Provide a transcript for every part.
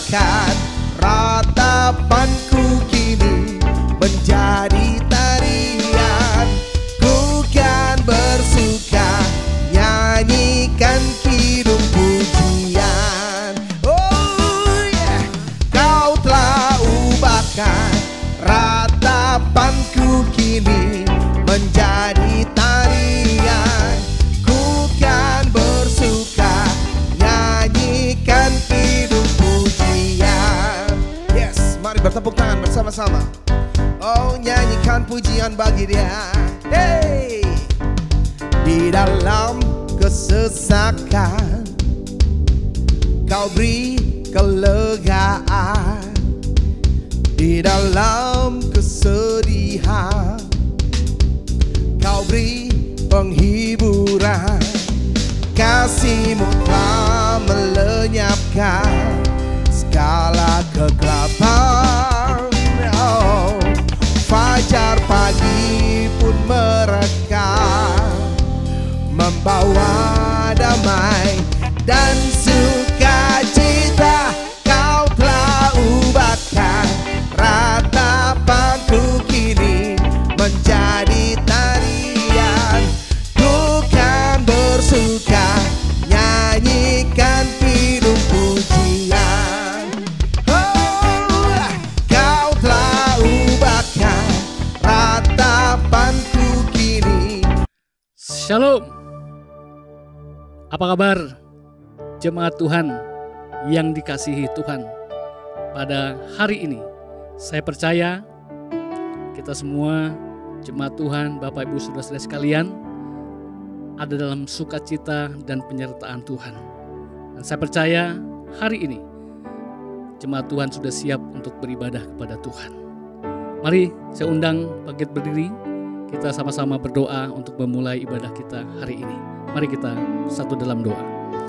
bahkan ratapanku kini menjadi tarian. Ku kan bersuka nyanyikan kidung pujian. Oh yeah, kau telah ubahkan ratapanku kini menjadi tarian. Ku kan bersuka nyanyikan kidung pujian. Yes, mari bertepuk tangan bersama-sama. Oh, nyanyikan pujian bagi Dia. Hey, di dalam kesesakan Kau beri kelegaan, di dalam kesedihan Kau beri penghiburan. Kasih-Mu telah melenyapkan segala kegelapan. Oh, fajar pagi pun merekam, membawa damai dan sukacita. Kau telah ubahkan ratapanku kini menjadi tarian. Ku kan bersuka nyanyikan kidung pujian. Oh, Kau telah ubahkan ratapanku kini. Shalom. Apa kabar jemaat Tuhan yang dikasihi Tuhan? Pada hari ini saya percaya kita semua jemaat Tuhan, Bapak Ibu Saudara-saudara sekalian, ada dalam sukacita dan penyertaan Tuhan. Dan saya percaya hari ini jemaat Tuhan sudah siap untuk beribadah kepada Tuhan. Mari saya undang bangkit berdiri, kita sama-sama berdoa untuk memulai ibadah kita hari ini. Mari kita satu dalam doa.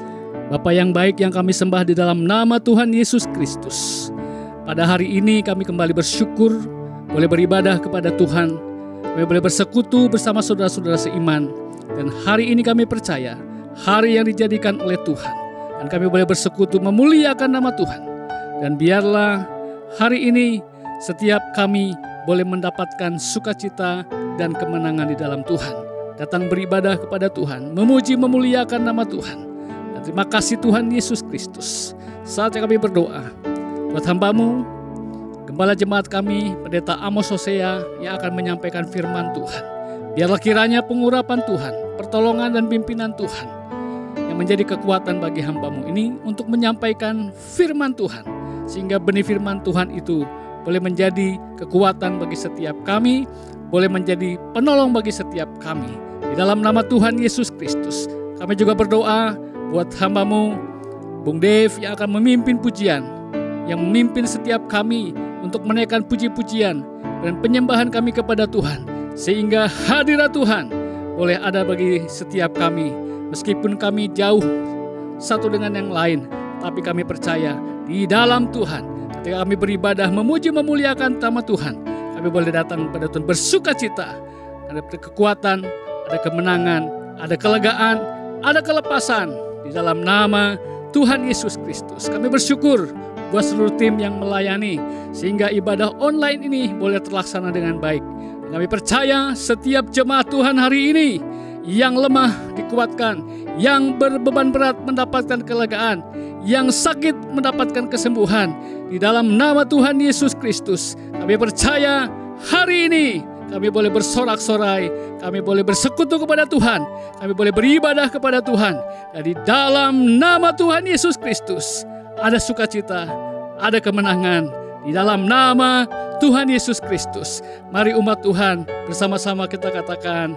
Bapa yang baik yang kami sembah di dalam nama Tuhan Yesus Kristus, pada hari ini kami kembali bersyukur boleh beribadah kepada Tuhan, kami boleh bersekutu bersama saudara-saudara seiman. Dan hari ini kami percaya hari yang dijadikan oleh Tuhan, dan kami boleh bersekutu memuliakan nama Tuhan. Dan biarlah hari ini setiap kami boleh mendapatkan sukacita dan kemenangan di dalam Tuhan. Datang beribadah kepada Tuhan, memuji memuliakan nama Tuhan. Dan terima kasih Tuhan Yesus Kristus. Saatnya kami berdoa buat hamba-Mu, Gembala jemaat kami, Pendeta Amos Hosea, yang akan menyampaikan firman Tuhan. Biarlah kiranya pengurapan Tuhan, pertolongan dan pimpinan Tuhan yang menjadi kekuatan bagi hamba-Mu ini untuk menyampaikan firman Tuhan, sehingga benih firman Tuhan itu boleh menjadi kekuatan bagi setiap kami, boleh menjadi penolong bagi setiap kami. Di dalam nama Tuhan Yesus Kristus, kami juga berdoa buat hamba-Mu, Bung Dev, yang akan memimpin pujian, yang memimpin setiap kami untuk menaikkan puji-pujian dan penyembahan kami kepada Tuhan, sehingga hadirat Tuhan boleh ada bagi setiap kami. Meskipun kami jauh satu dengan yang lain, tapi kami percaya di dalam Tuhan, ketika kami beribadah memuji memuliakan nama Tuhan, kami boleh datang kepada Tuhan bersukacita. Ada kekuatan, ada kemenangan, ada kelegaan, ada kelepasan di dalam nama Tuhan Yesus Kristus. Kami bersyukur buat seluruh tim yang melayani, sehingga ibadah online ini boleh terlaksana dengan baik. Kami percaya setiap jemaat Tuhan hari ini yang lemah dikuatkan, yang berbeban berat mendapatkan kelegaan, yang sakit mendapatkan kesembuhan. Di dalam nama Tuhan Yesus Kristus, kami percaya hari ini kami boleh bersorak-sorai, kami boleh bersekutu kepada Tuhan, kami boleh beribadah kepada Tuhan. Dan di dalam nama Tuhan Yesus Kristus ada sukacita, ada kemenangan. Di dalam nama Tuhan Yesus Kristus, mari umat Tuhan bersama-sama kita katakan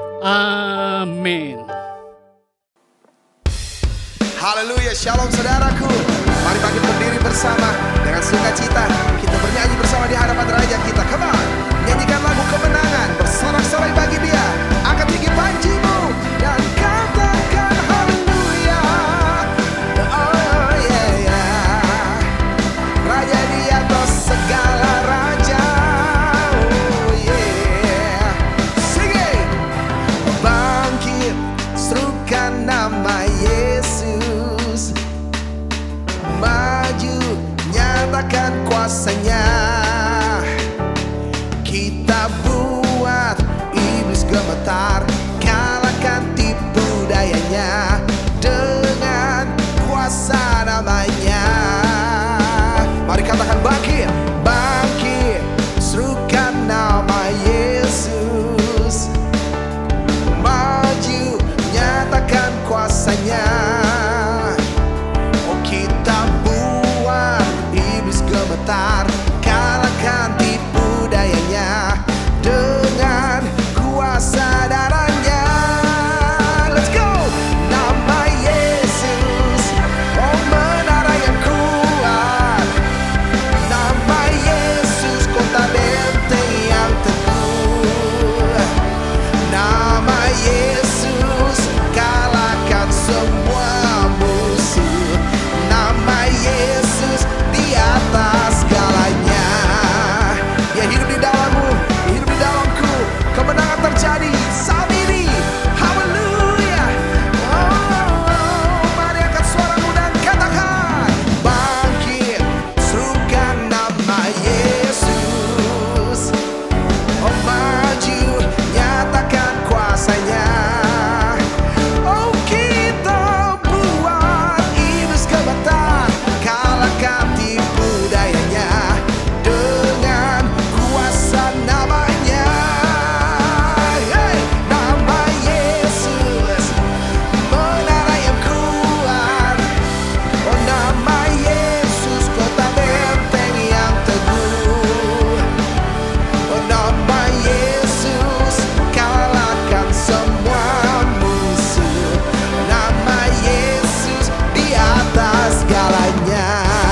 amin. Haleluya, shalom saudaraku. Mari bangkit berdiri bersama dengan sukacita. Kita bernyanyi bersama di hadapan Raja kita. Come on, nyanyikan lagu kemenangan, bersorak-sorai bagi Dia. Angkat tinggi panjimu dan katakan haleluya. Oh yeah, yeah. Raja di atas segala raja. Oh yeah. Sing it. Bangkit, serukan nama Yesus. Maju, kuasanya. Kita buat iblis gemetar, kalahkan tipu dayanya dengan kuasa namanya. Mari katakan bangkit, bangkit, serukan nama Yesus. Maju, nyatakan kuasanya. Oh, kita buat iblis gemetar, kalahkan tipu dayanya dengan kuasa darahnya. Let's go! Nama Yesus, oh menara yang kuat. Nama Yesus, kota benteng yang teguh. Nama Yesus, kalahkan semua musuh. Nama Yesus di atas segalanya. Dia hidup di dalammu, hidup di dalamku. Kemenangan terjadi saat ini. Haleluya. Oh, mari angkat suaramu dan katakan, bangkit, serukan nama Yesus. Oh, maju, nyatakan kuasanya. Oh, kita buat iblis gemetar, kalahkan tipu dayanya dengan kuasa namanya. Hey, nama Yesus, menara yang kuat. Oh, nama Yesus, kota benteng yang teguh. Oh, nama Yesus, kalahkan semua musuh. Nama Yesus di atas segalanya.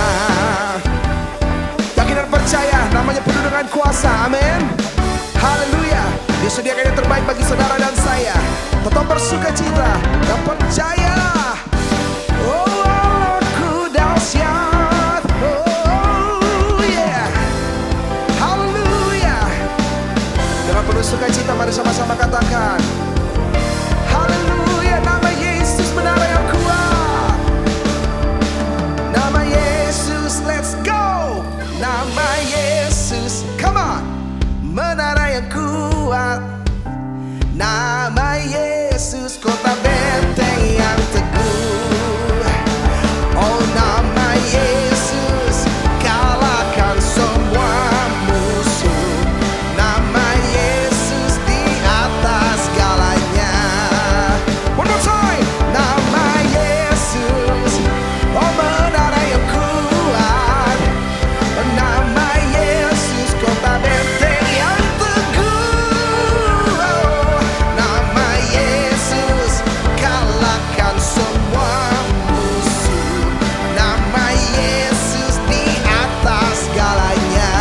Yakin dan percaya, namanya penuh dengan kuasa. Amin. Haleluya. Dia sediakan yang terbaik bagi saudara dan saya. Tetap bersuka cita dan percayalah. Oh, aku dahsyat. Oh, yeah. Haleluya. Dengan penuh sukacita mari sama-sama katakan, haleluya. Nama Yesus menara yang kuat. Nama Yesus, let's go. Nama Yesus, come on. Menara yang kuat. Nama Yesus, kota benteng yang teguh. Oh, nama Yesus, kalahkan semua musuh. Nama Yesus di atas segalanya. One more time. Nama Yesus, oh menara yang kuat. Nama Yesus, kota benteng yang teguh. Oh, nama Yesus, kalahkan semua musuh. Nama Yesus di atas segalanya.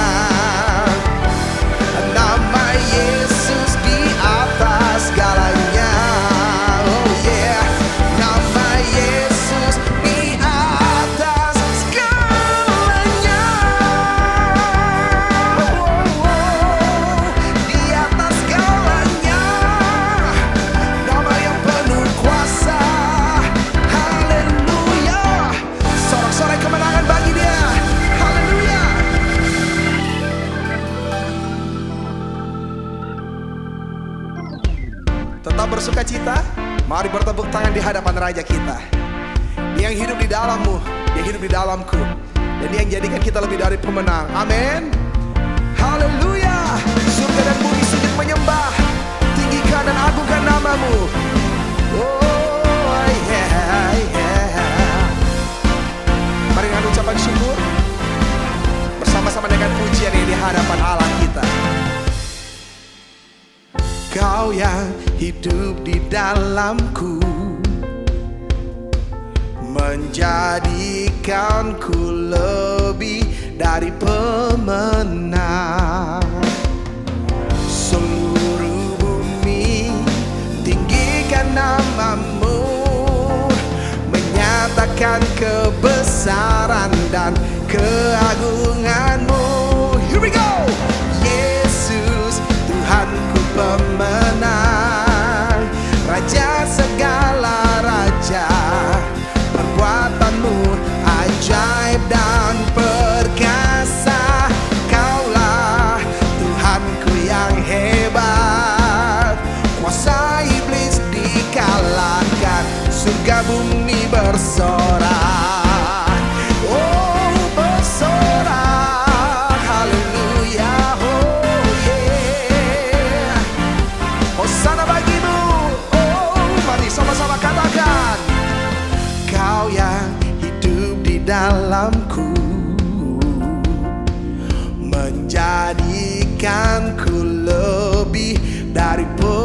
Nama Yesus di atas segalanya. Oh yeah. Nama Yesus di atas segalanya. Di atas segalanya. Nama yang penuh kuasa. Haleluya. Sorak-sorai kemenangan bagi dia. Haleluya. Tetap bersuka cita. Mari bertepuk tangan di hadapan Raja kita. Dia yang hidup di dalammu, dia hidup di dalamku. Dan dia yang jadikan kita lebih dari pemenang. Amin. Haleluya. Surga dan bumi sujud menyembah. Tinggikan dan agungkan namamu. Oh yeah, yeah. Mari dengan ucapan syukur bersama-sama dengan pujian ini di hadapan Allah kita. Kau yang hidup di dalamku, menjadikanku lebih dari pemenang. Seluruh bumi tinggikan namamu, menyatakan kebesaran dan keagunganmu. Here we go. Yesus, Tuhanku pemenang, Raja segala raja. Perbuatanmu ajaib dan perkasa. bersorak. Oh bersorak, haleluya, oh yeah. Hosana bagimu, oh mari sama-sama katakan. Kau yang hidup di dalamku, menjadikanku lebih dari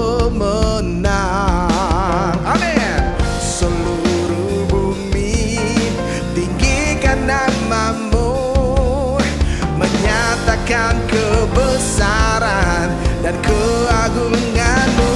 pemenang. Amin. Seluruh bumi tinggikan namamu, menyatakan kebesaran dan keagunganmu.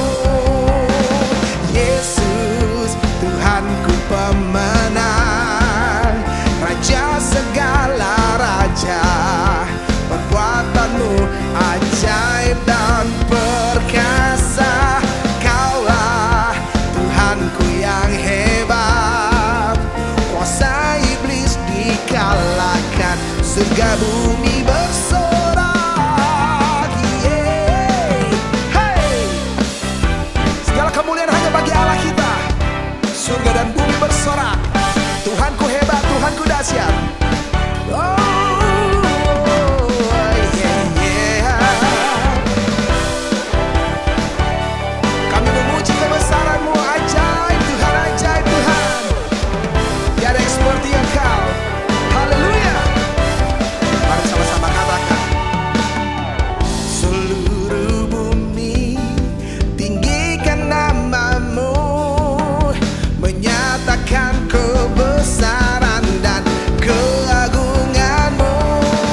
Yesus Tuhanku pemenang, Raja segala raja. Perbuatanmu ajaib dan perkasa. Kaulah Tuhanku yang hebat, kuasa iblis dikalahkan, surga bumi bersorak. Yeah. Hey. Segala kemuliaan hanya bagi Allah kita. Surga dan bumi bersorak. Tuhanku hebat, Tuhanku dahsyat. Oh. Kebesaran dan keagunganmu.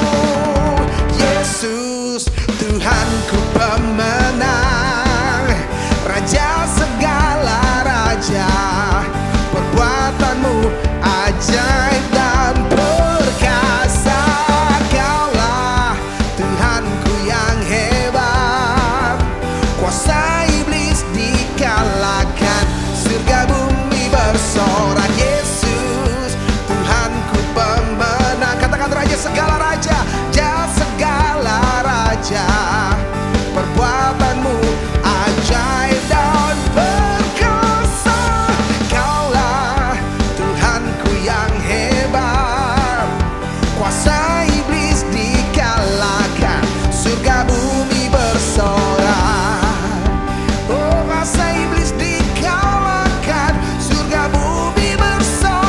Yesus Tuhanku pemenang, Raja segala raja. Perbuatanmu ajaib dan perkasa. Kaulah Tuhanku yang hebat, kuasa iblis dikalahkan, surga bumi bersorak. Segala raja, segala raja. Perbuatanmu ajaib dan perkasa. Kaulah Tuhanku yang hebat, kuasa iblis dikalahkan, surga bumi bersorak. Oh kuasa iblis dikalahkan, surga bumi bersorak.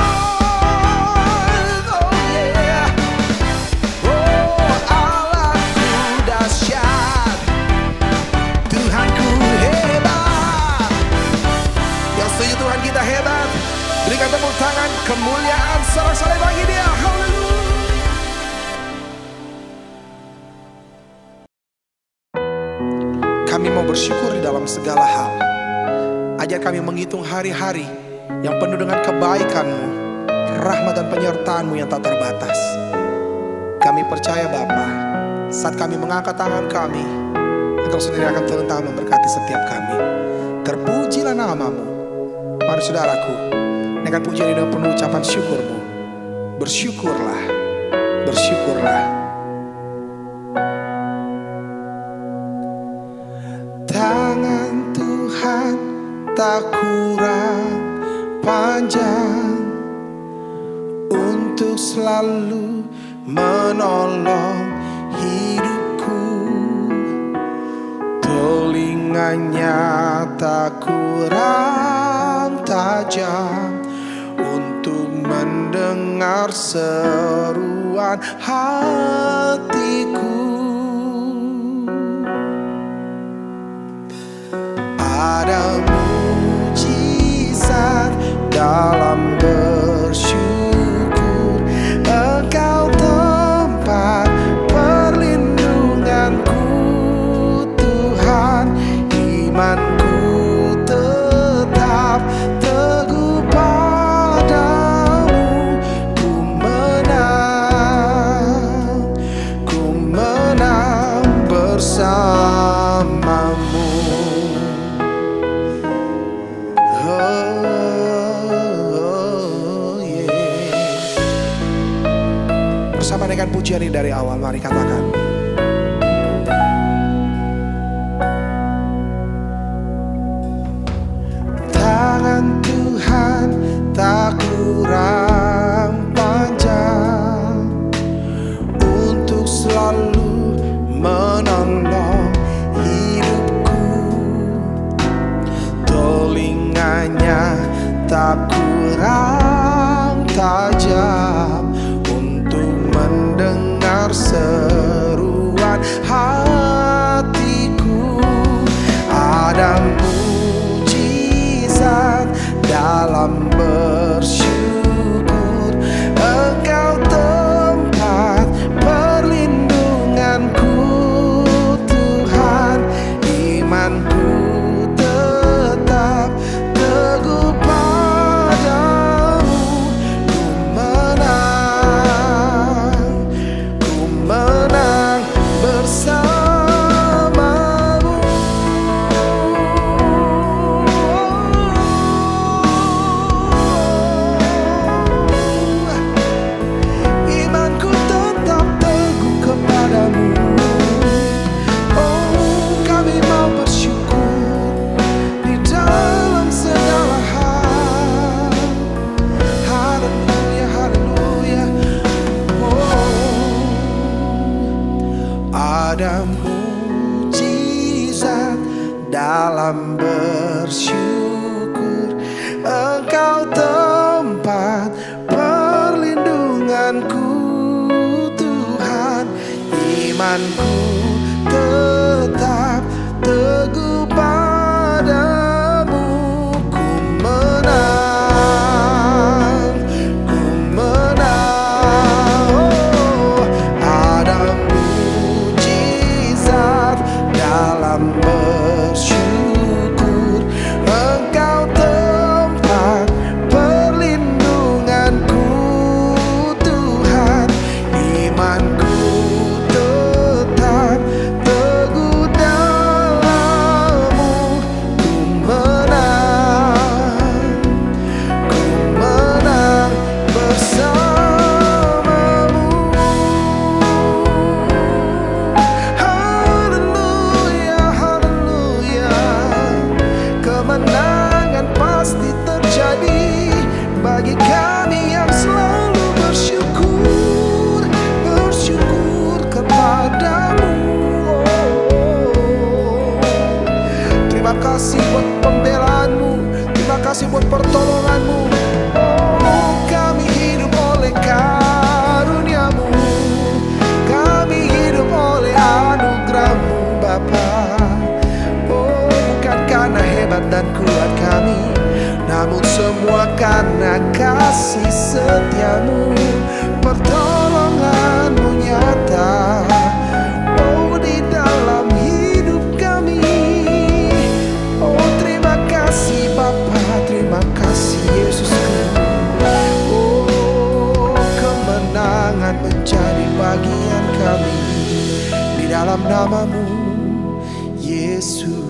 Berikan tepuk tangan, kemuliaan sorak-sorai bagi Dia. Haleluya. Kami mau bersyukur di dalam segala hal. Ajar kami menghitung hari-hari yang penuh dengan kebaikan-Mu, rahmat dan penyertaan-Mu yang tak terbatas. Kami percaya Bapa, saat kami mengangkat tangan kami, Engkau sendiri akan turun tangan memberkati setiap kami. Terpujilah nama-Mu. Mari saudaraku, dengan pujian dan penuh ucapan syukur-Mu, bersyukurlah, bersyukurlah. Tangan Tuhan tak kurang panjang untuk selalu menolong hidupku. Telinganya tak kurang tajam untuk mendengar seruan hatiku. Ada mujizat dalam bersyukur, Engkau tempat perlindunganku Tuhan. Imanku tetap teguh padamu, ku menang bersamamu. Bersama dengan pujian ini dari awal, mari katakan. Tangan Tuhan tak kurang panjang untuk selalu menolong hidupku. Telinganya tak kurang tajam untuk mendengar seruan hatiku. Ada mujizat dalam bersyukur. Engkau tempat perlindunganku, Tuhan. Imanku tetap teguh padamu. Ku menang bersamamu. Imanku tetap teguh kepadamu. Oh, kami mau bersyukur di dalam segala hal. Haleluya, haleluya. Oh, ada mujizat dalam bersyukur. Engkau tempat perlindunganku, Tuhan. Imanku tetap teguh padamu. Ku menang, ku menang. Oh, ada mujizat dalam bersyukur. Engkau tempat perlindunganku, Tuhan. Imanku tetap teguh dalam-Mu. Ku menang bersamamu. Haleluya, haleluya. Kemenangan pasti terjadi bagi kami yang selalu bersyukur, bersyukur kepadamu. Oh, terima kasih buat pembelaanmu, terima kasih buat pertolonganmu. Oh, kami hidup oleh karuniamu, kami hidup oleh anugerahmu, Bapa. Oh, bukan karena hebat dan kuat kami, namun semua karena kasih setiamu, pertolonganmu nyata. Oh, di dalam hidup kami. Oh, terima kasih Bapa, terima kasih Yesusku. Oh, kemenangan menjadi bagian kami di dalam nama-Mu, Yesus.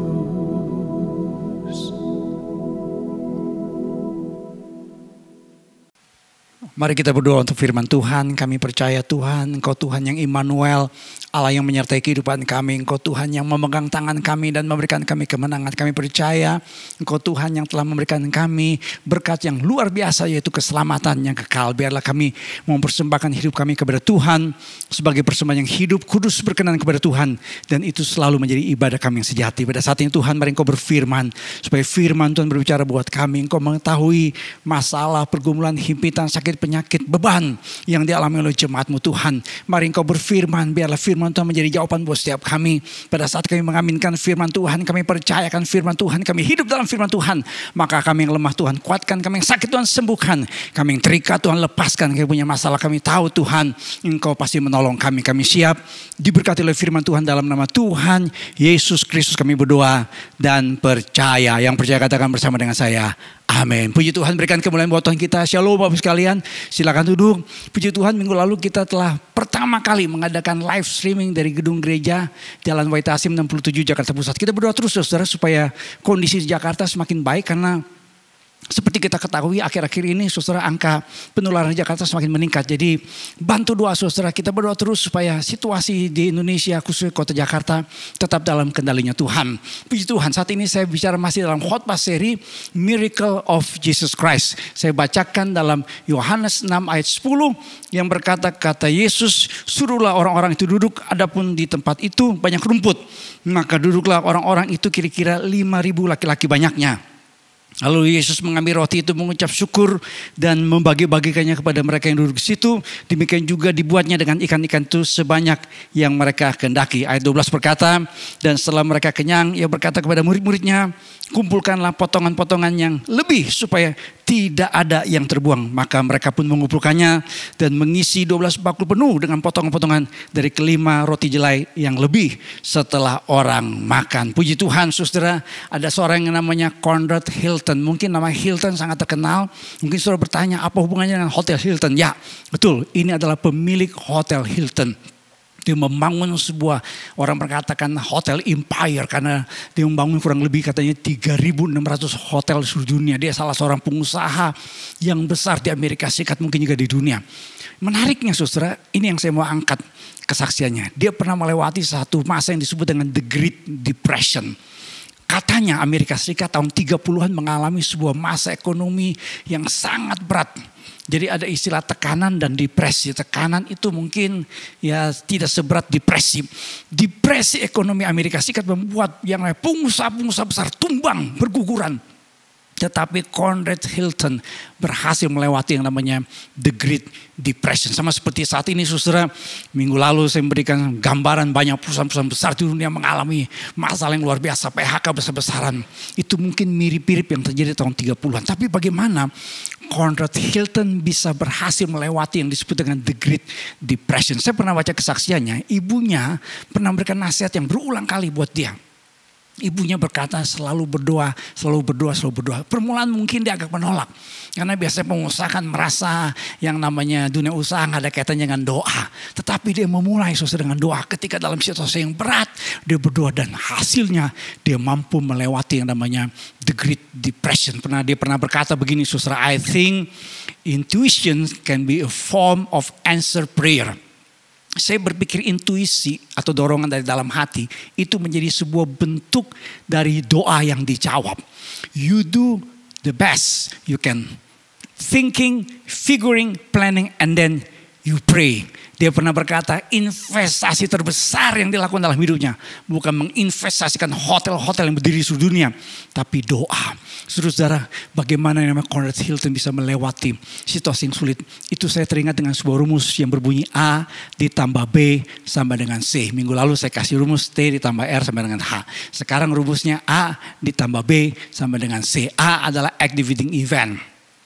Mari kita berdoa untuk firman Tuhan. Kami percaya Tuhan, Engkau Tuhan yang Immanuel, Allah yang menyertai kehidupan kami. Engkau Tuhan yang memegang tangan kami dan memberikan kami kemenangan. Kami percaya Engkau Tuhan yang telah memberikan kami berkat yang luar biasa, yaitu keselamatan yang kekal. Biarlah kami mempersembahkan hidup kami kepada Tuhan sebagai persembahan yang hidup, kudus, berkenan kepada Tuhan. Dan itu selalu menjadi ibadah kami yang sejati. Pada saat ini Tuhan, mari Engkau berfirman, supaya firman Tuhan berbicara buat kami. Engkau mengetahui masalah, pergumulan, himpitan, sakit, penyakit, beban yang dialami oleh jemaat-Mu Tuhan. Mari Engkau berfirman, biarlah firman Tuhan menjadi jawaban buat setiap kami. Pada saat kami mengaminkan firman Tuhan, kami percayakan firman Tuhan, kami hidup dalam firman Tuhan, maka kami yang lemah Tuhan kuatkan, kami yang sakit Tuhan sembuhkan, kami yang terikat Tuhan lepaskan. Kami punya masalah, kami tahu Tuhan Engkau pasti menolong kami. Kami siap diberkati oleh firman Tuhan dalam nama Tuhan Yesus Kristus kami berdoa dan percaya. Yang percaya katakan bersama dengan saya, amin. Puji Tuhan, berikan kemuliaan buat Tuhan kita. Shalom Bapak sekalian, silakan duduk. Puji Tuhan, minggu lalu kita telah pertama kali mengadakan live streaming dari gedung gereja Jalan Wahid Hasim 67 Jakarta Pusat. Kita berdoa terus saudara supaya kondisi di Jakarta semakin baik, karena Seperti kita ketahui akhir-akhir ini saudara, angka penularan di Jakarta semakin meningkat. Jadi bantu doa saudara, kita berdoa terus supaya situasi di Indonesia khususnya kota Jakarta tetap dalam kendalinya Tuhan. Puji Tuhan, saat ini saya bicara masih dalam khotbah seri Miracle of Jesus Christ. Saya bacakan dalam Yohanes 6 ayat 10 yang berkata, kata Yesus, suruhlah orang-orang itu duduk, adapun di tempat itu banyak rumput. Maka duduklah orang-orang itu, kira-kira 5.000 laki-laki banyaknya. Lalu Yesus mengambil roti itu, mengucap syukur dan membagi-bagikannya kepada mereka yang duduk di situ. Demikian juga dibuatnya dengan ikan-ikan itu sebanyak yang mereka kehendaki. Ayat 12 berkata, dan setelah mereka kenyang, ia berkata kepada murid-muridnya, kumpulkanlah potongan-potongan yang lebih supaya tidak ada yang terbuang. Maka mereka pun mengumpulkannya dan mengisi 12 bakul penuh dengan potongan-potongan dari kelima roti jelai yang lebih setelah orang makan. Puji Tuhan saudara, ada seorang yang namanya Conrad Hilton. Mungkin nama Hilton sangat terkenal. Mungkin saudara bertanya, apa hubungannya dengan Hotel Hilton? Ya betul, ini adalah pemilik Hotel Hilton. Dia membangun sebuah, orang berkatakan hotel empire, karena dia membangun kurang lebih katanya 3.600 hotel di seluruh dunia. Dia salah seorang pengusaha yang besar di Amerika Serikat, mungkin juga di dunia. Menariknya saudara, ini yang saya mau angkat kesaksiannya. Dia pernah melewati satu masa yang disebut dengan The Great Depression. Katanya Amerika Serikat tahun 30-an mengalami sebuah masa ekonomi yang sangat berat. Jadi ada istilah tekanan dan depresi. Tekanan itu mungkin ya tidak seberat depresi. Depresi ekonomi Amerika Serikat membuat yang namanya pengusaha-pengusaha besar tumbang, berguguran. Tetapi Conrad Hilton berhasil melewati yang namanya The Great Depression. Sama seperti saat ini saudara, minggu lalu saya memberikan gambaran banyak perusahaan-perusahaan besar di dunia mengalami masalah yang luar biasa, PHK besar-besaran. Itu mungkin mirip-mirip yang terjadi tahun 30-an. Tapi bagaimana Conrad Hilton bisa berhasil melewati yang disebut dengan The Great Depression? Saya pernah baca kesaksiannya, ibunya pernah memberikan nasihat yang berulang kali buat dia. Ibunya berkata selalu berdoa, selalu berdoa, selalu berdoa. Permulaan mungkin dia agak menolak. Karena biasanya pengusaha kan merasa yang namanya dunia usaha gak ada kaitannya dengan doa. Tetapi dia memulai saudara dengan doa. Ketika dalam situasi yang berat, dia berdoa dan hasilnya dia mampu melewati yang namanya The Great Depression. Dia pernah berkata begini saudara, I think intuition can be a form of answer prayer. Saya berpikir intuisi atau dorongan dari dalam hati itu menjadi sebuah bentuk dari doa yang dijawab. You do the best you can. Thinking, figuring, planning, and then you pray. Dia pernah berkata investasi terbesar yang dilakukan dalam hidupnya bukan menginvestasikan hotel-hotel yang berdiri di seluruh dunia, tapi doa. Saudara, bagaimana yang namanya Conrad Hilton bisa melewati situasi yang sulit. Itu saya teringat dengan sebuah rumus yang berbunyi A ditambah B sama dengan C. Minggu lalu saya kasih rumus T ditambah R sama dengan H. Sekarang rumusnya A ditambah B sama dengan C. A adalah activating event.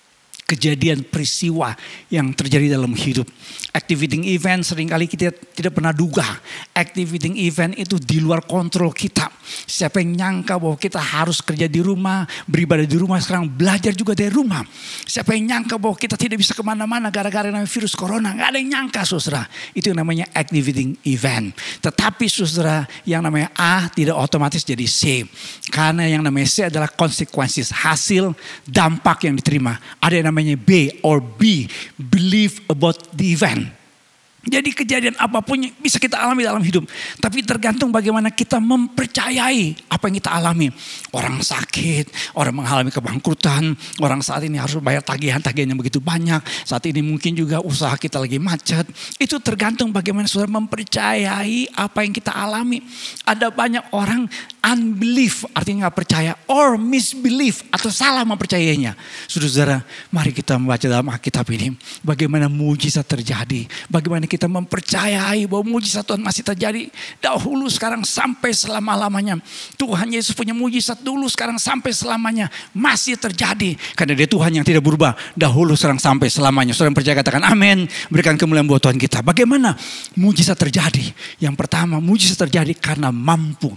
Kejadian peristiwa yang terjadi dalam hidup. Activating event seringkali kita tidak pernah duga. Activating event itu di luar kontrol kita. Siapa yang nyangka bahwa kita harus kerja di rumah, beribadah di rumah, sekarang belajar juga dari rumah. Siapa yang nyangka bahwa kita tidak bisa kemana-mana gara-gara namanya virus corona. Gak ada yang nyangka saudara. Itu yang namanya activating event. Tetapi saudara, yang namanya A tidak otomatis jadi C. Karena yang namanya C adalah consequences, hasil, dampak yang diterima. Ada yang namanya B or B, believe about the event. Jadi kejadian apapun yang bisa kita alami dalam hidup. Tapi tergantung bagaimana kita mempercayai apa yang kita alami. Orang sakit, orang mengalami kebangkrutan. Orang saat ini harus bayar tagihan-tagihan yang begitu banyak. Saat ini mungkin juga usaha kita lagi macet. Itu tergantung bagaimana saudara mempercayai apa yang kita alami. Ada banyak orang unbelief, artinya gak percaya. Or misbelief, atau salah mempercayainya. Saudara, mari kita membaca dalam Alkitab ini. Bagaimana mujizat terjadi. Bagaimana kita mempercayai bahwa mujizat Tuhan masih terjadi dahulu, sekarang, sampai selama-lamanya. Tuhan Yesus punya mujizat dulu, sekarang, sampai selamanya. Masih terjadi. Karena dia Tuhan yang tidak berubah. Dahulu, sekarang, sampai selamanya. Saudara yang percaya katakan amin. Berikan kemuliaan buat Tuhan kita. Bagaimana mujizat terjadi? Yang pertama, mujizat terjadi karena mampu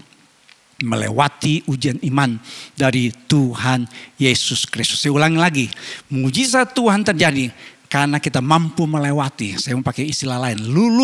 melewati ujian iman dari Tuhan Yesus Kristus. Saya ulangi lagi. Mujizat Tuhan terjadi karena kita mampu melewati, saya mau pakai istilah lain,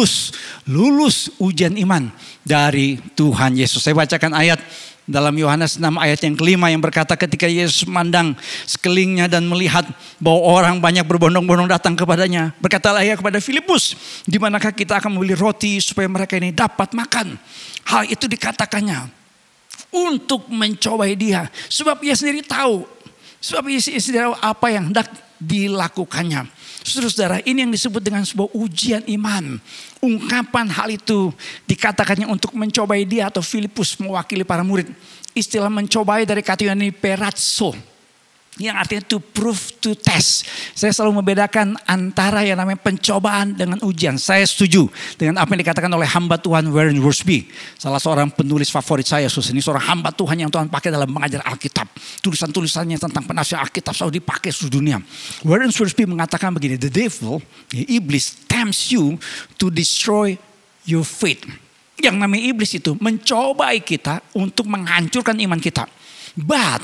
lulus ujian iman dari Tuhan Yesus. Saya bacakan ayat dalam Yohanes 6 ayat yang kelima yang berkata, ketika Yesus memandang sekelilingnya dan melihat bahwa orang banyak berbondong-bondong datang kepadanya, berkatalah ia kepada Filipus, di manakah kita akan membeli roti supaya mereka ini dapat makan? Hal itu dikatakannya untuk mencobai dia, sebab ia sendiri tahu apa yang hendak dilakukannya. Saudara-saudara, ini yang disebut dengan sebuah ujian iman. Ungkapan hal itu dikatakannya untuk mencobai dia atau Filipus mewakili para murid. Istilah mencobai dari kata Yunani peratso, yang artinya to prove, to test. Saya selalu membedakan antara yang namanya pencobaan dengan ujian. Saya setuju dengan apa yang dikatakan oleh hamba Tuhan Warren Wiersbe, salah seorang penulis favorit saya. Ini seorang hamba Tuhan yang Tuhan pakai dalam mengajar Alkitab. Tulisan-tulisannya tentang penafsiran Alkitab selalu dipakai seluruh dunia. Warren Wiersbe mengatakan begini, the devil, iblis, tempts you to destroy your faith. Yang namanya iblis itu mencobai kita untuk menghancurkan iman kita. But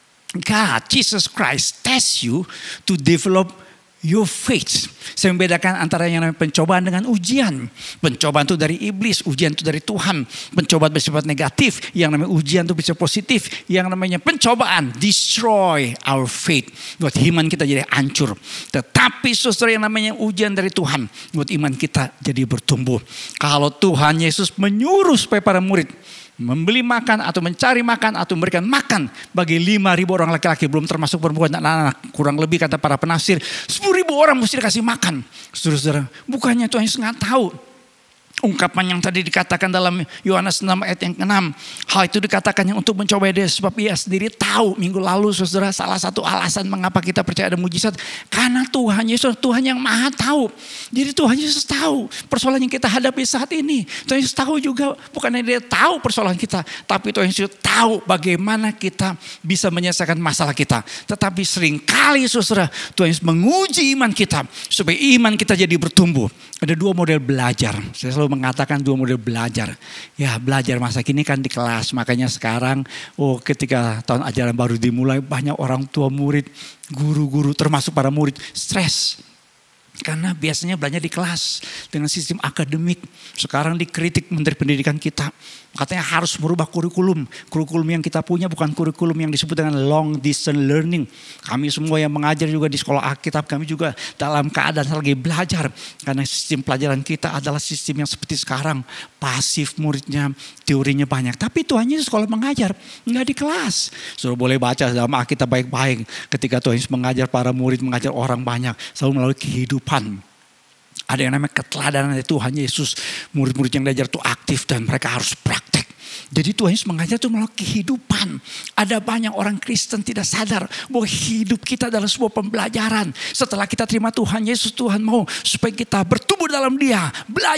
God, Jesus Christ, tests you to develop your faith. Saya membedakan antara yang namanya pencobaan dengan ujian. Pencobaan itu dari iblis, ujian itu dari Tuhan. Pencobaan bersifat negatif, yang namanya ujian itu bisa positif. Yang namanya pencobaan, destroy our faith. Buat iman kita jadi hancur. Tetapi saudara, yang namanya ujian dari Tuhan, buat iman kita jadi bertumbuh. Kalau Tuhan Yesus menyuruh supaya para murid membeli makan atau mencari makan atau memberikan makan bagi 5.000 orang laki-laki, belum termasuk perempuan dan anak-anak, kurang lebih kata para penafsir 10.000 orang mesti dikasih makan. Saudara-saudara, bukannya Tuhan Yesus nggak tahu ungkapan yang tadi dikatakan dalam Yohanes 6 ayat yang ke-6. Hal itu dikatakannya untuk mencoba dia, sebab ia sendiri tahu. Minggu lalu saudara, salah satu alasan mengapa kita percaya ada mujizat, karena Tuhan Yesus, Tuhan yang maha tahu. Jadi Tuhan Yesus tahu persoalan yang kita hadapi saat ini. Tuhan Yesus tahu juga, bukannya dia tahu persoalan kita, tapi Tuhan Yesus tahu bagaimana kita bisa menyelesaikan masalah kita. Tetapi seringkali saudara, Tuhan Yesus menguji iman kita supaya iman kita jadi bertumbuh. Ada 2 model belajar. Saya selalu mengatakan 2 model belajar. Ya, belajar masa kini kan di kelas. Makanya sekarang ketika tahun ajaran baru dimulai, banyak orang tua murid, guru-guru termasuk para murid stres. Karena biasanya belajar di kelas dengan sistem akademik. Sekarang dikritik Menteri Pendidikan kita. Katanya harus merubah kurikulum. Kurikulum yang kita punya bukan kurikulum yang disebut dengan long distance learning. Kami semua yang mengajar juga di sekolah Alkitab, kami juga dalam keadaan lagi belajar. Karena sistem pelajaran kita adalah sistem yang seperti sekarang. Pasif muridnya, teorinya banyak. Tapi Tuhan Yesus sekolah mengajar, enggak di kelas. Sudah boleh baca dalam Alkitab baik-baik. Ketika Tuhan Yesus mengajar para murid, mengajar orang banyak. Selalu melalui kehidupan. Ada yang namanya keteladanan dari Tuhan Yesus. Murid-murid yang belajar itu aktif dan mereka harus praktek. Jadi Tuhan Yesus mengajar itu melalui kehidupan. Ada banyak orang Kristen tidak sadar bahwa hidup kita adalah sebuah pembelajaran. Setelah kita terima Tuhan Yesus, Tuhan mau supaya kita bertumbuh dalam Dia.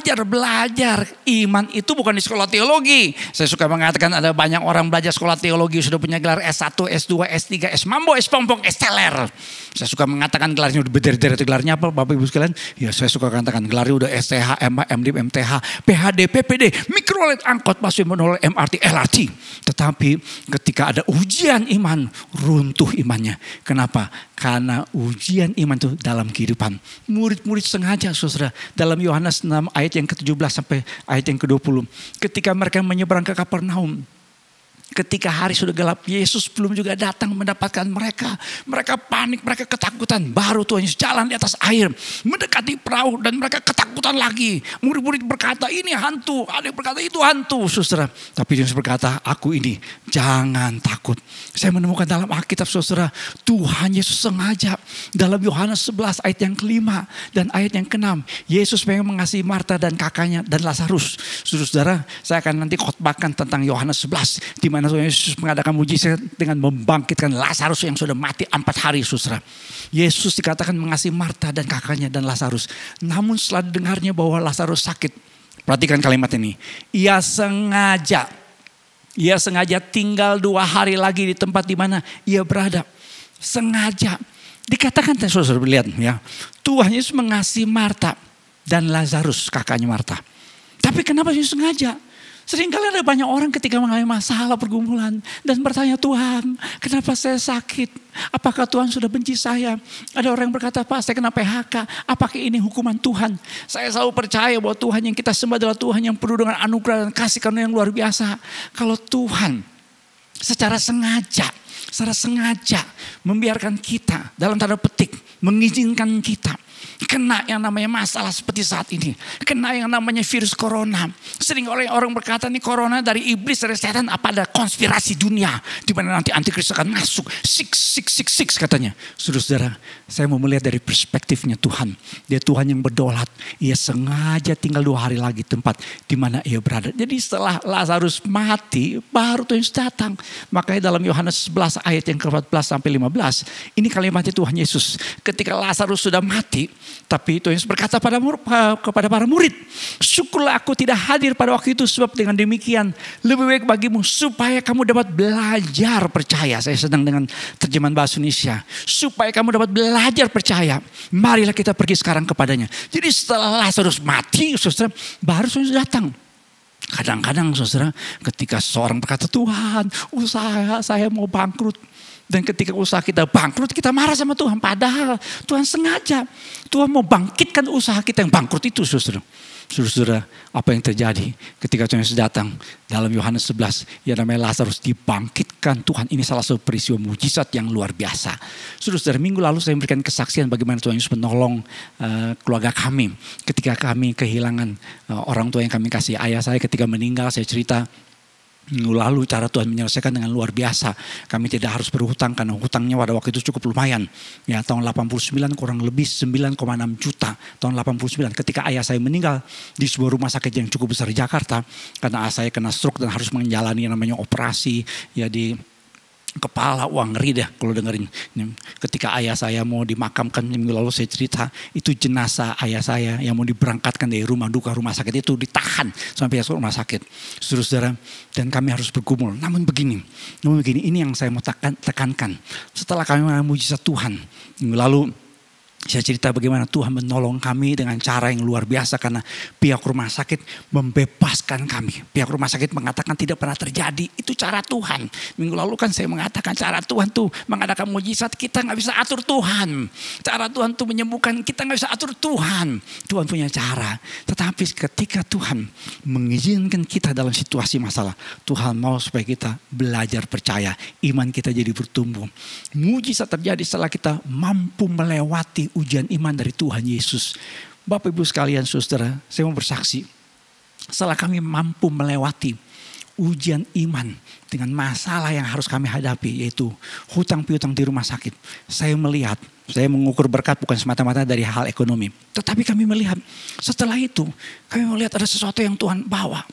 Belajar. Iman itu bukan di sekolah teologi. Saya suka mengatakan ada banyak orang belajar sekolah teologi sudah punya gelar S1, S2, S3, S Mambo, S Pompong, S Teler. Saya suka mengatakan gelarnya udah berderet-deret. Gelarnya apa Bapak Ibu sekalian? Ya saya suka katakan gelarnya udah STH, MA, MDim, MTH, PhD, PPD, mikrolet, angkot, busway, monorail, MRT, LRT. Tetapi ketika ada ujian iman, runtuh imannya. Kenapa? Karena ujian iman itu dalam kehidupan. Murid-murid sengaja saudara. Dalam Yohanes 6 ayat yang ke-17 sampai ayat yang ke-20. Ketika mereka menyeberang ke Kapernaum. Ketika hari sudah gelap, Yesus belum juga datang mendapatkan mereka. Mereka panik, mereka ketakutan. Baru Tuhan Yesus jalan di atas air, mendekati perahu dan mereka ketakutan lagi. Murid-murid berkata, ini hantu. Ada yang berkata, itu hantu, saudara. Tapi Yesus berkata, aku ini, jangan takut. Saya menemukan dalam Alkitab, saudara, Tuhan Yesus sengaja dalam Yohanes 11 ayat yang ke-5 dan ayat yang ke-6. Yesus pengen mengasihi Marta dan kakaknya dan Lazarus. Saudara, saya akan nanti khotbahkan tentang Yohanes 11. Di mana Tuhan Yesus mengadakan mujizat dengan membangkitkan Lazarus yang sudah mati 4 hari, saudara. Yesus dikatakan mengasihi Marta dan kakaknya dan Lazarus. Namun setelah dengarnya bahwa Lazarus sakit, perhatikan kalimat ini. Ia sengaja tinggal 2 hari lagi di tempat di mana ia berada. Sengaja. Dikatakan, saudara lihat ya. Tuhan Yesus mengasihi Marta dan Lazarus, kakaknya Marta. Tapi kenapa Yesus sengaja? Seringkali ada banyak orang ketika mengalami masalah pergumulan dan bertanya, Tuhan, kenapa saya sakit? Apakah Tuhan sudah benci saya? Ada orang yang berkata, Pak, saya kena PHK. Apakah ini hukuman Tuhan? Saya selalu percaya bahwa Tuhan yang kita sembah adalah Tuhan yang penuh dengan anugerah dan kasih karunia yang luar biasa. Kalau Tuhan secara sengaja membiarkan kita, dalam tanda petik, mengizinkan kita kena yang namanya masalah seperti saat ini. Kena yang namanya virus corona. Sering orang berkata nih corona dari iblis, dari setan, apa ada konspirasi dunia. Di mana nanti antikristus akan masuk. 666 katanya. Saudara-saudara, saya mau melihat dari perspektifnya Tuhan. Dia Tuhan yang berdaulat. Ia sengaja tinggal 2 hari lagi tempat di mana ia berada. Jadi setelah Lazarus mati, baru Tuhan Yesus datang. Makanya dalam Yohanes 11 ayat yang ke-14 sampai 15. Ini kalimatnya Tuhan Yesus. Ketika Lazarus sudah mati, tapi Tuhan Yesus berkata kepada para murid, syukurlah aku tidak hadir pada waktu itu, sebab dengan demikian lebih baik bagimu supaya kamu dapat belajar percaya. Saya sedang dengan terjemahan bahasa Indonesia. Supaya kamu dapat belajar percaya. Marilah kita pergi sekarang kepadanya. Jadi setelah Lazarus mati, saudara, baru Tuhan Yesus datang. Kadang-kadang saudara, ketika seorang berkata, Tuhan, usaha saya mau bangkrut. Dan ketika usaha kita bangkrut, kita marah sama Tuhan. Padahal Tuhan sengaja. Tuhan mau bangkitkan usaha kita yang bangkrut itu, saudara. Saudara, apa yang terjadi ketika Tuhan Yesus datang dalam Yohanes 11, yang namanya Lazarus dibangkitkan Tuhan. Ini salah satu peristiwa mujizat yang luar biasa. Saudara, minggu lalu saya memberikan kesaksian bagaimana Tuhan Yesus menolong keluarga kami. Ketika kami kehilangan orang tua yang kami kasih. Ayah saya ketika meninggal, saya cerita. Lalu cara Tuhan menyelesaikan dengan luar biasa. Kami tidak harus berhutang karena hutangnya pada waktu itu cukup lumayan. Ya, tahun 89 kurang lebih 9,6 juta. Tahun 89 ketika ayah saya meninggal di sebuah rumah sakit yang cukup besar di Jakarta. Karena ayah saya kena stroke dan harus menjalani yang namanya operasi ya di kepala. Wah, ngeri deh kalau dengerin. Ketika ayah saya mau dimakamkan minggu lalu saya cerita, itu jenazah ayah saya yang mau diberangkatkan dari rumah duka rumah sakit itu ditahan sampai ke rumah sakit. Saudara, dan kami harus bergumul. Namun begini, ini yang saya mau tekankan. Setelah kami mengalami mujizat Tuhan, minggu lalu saya cerita bagaimana Tuhan menolong kami dengan cara yang luar biasa karena pihak rumah sakit membebaskan kami. Pihak rumah sakit mengatakan tidak pernah terjadi. Itu cara Tuhan. Minggu lalu kan saya mengatakan cara Tuhan tuh mengadakan mujizat, kita gak bisa atur Tuhan. Cara Tuhan tuh menyembuhkan, kita gak bisa atur Tuhan. Tuhan punya cara. Tetapi ketika Tuhan mengizinkan kita dalam situasi masalah, Tuhan mau supaya kita belajar percaya. Iman kita jadi bertumbuh. Mujizat terjadi setelah kita mampu melewati ujian iman dari Tuhan Yesus. Bapak Ibu sekalian, saudara, saya mau bersaksi. Setelah kami mampu melewati ujian iman dengan masalah yang harus kami hadapi, yaitu hutang piutang di rumah sakit. Saya mengukur berkat bukan semata-mata dari hal ekonomi. Tetapi kami melihat setelah itu, kami melihat ada sesuatu yang Tuhan bawa.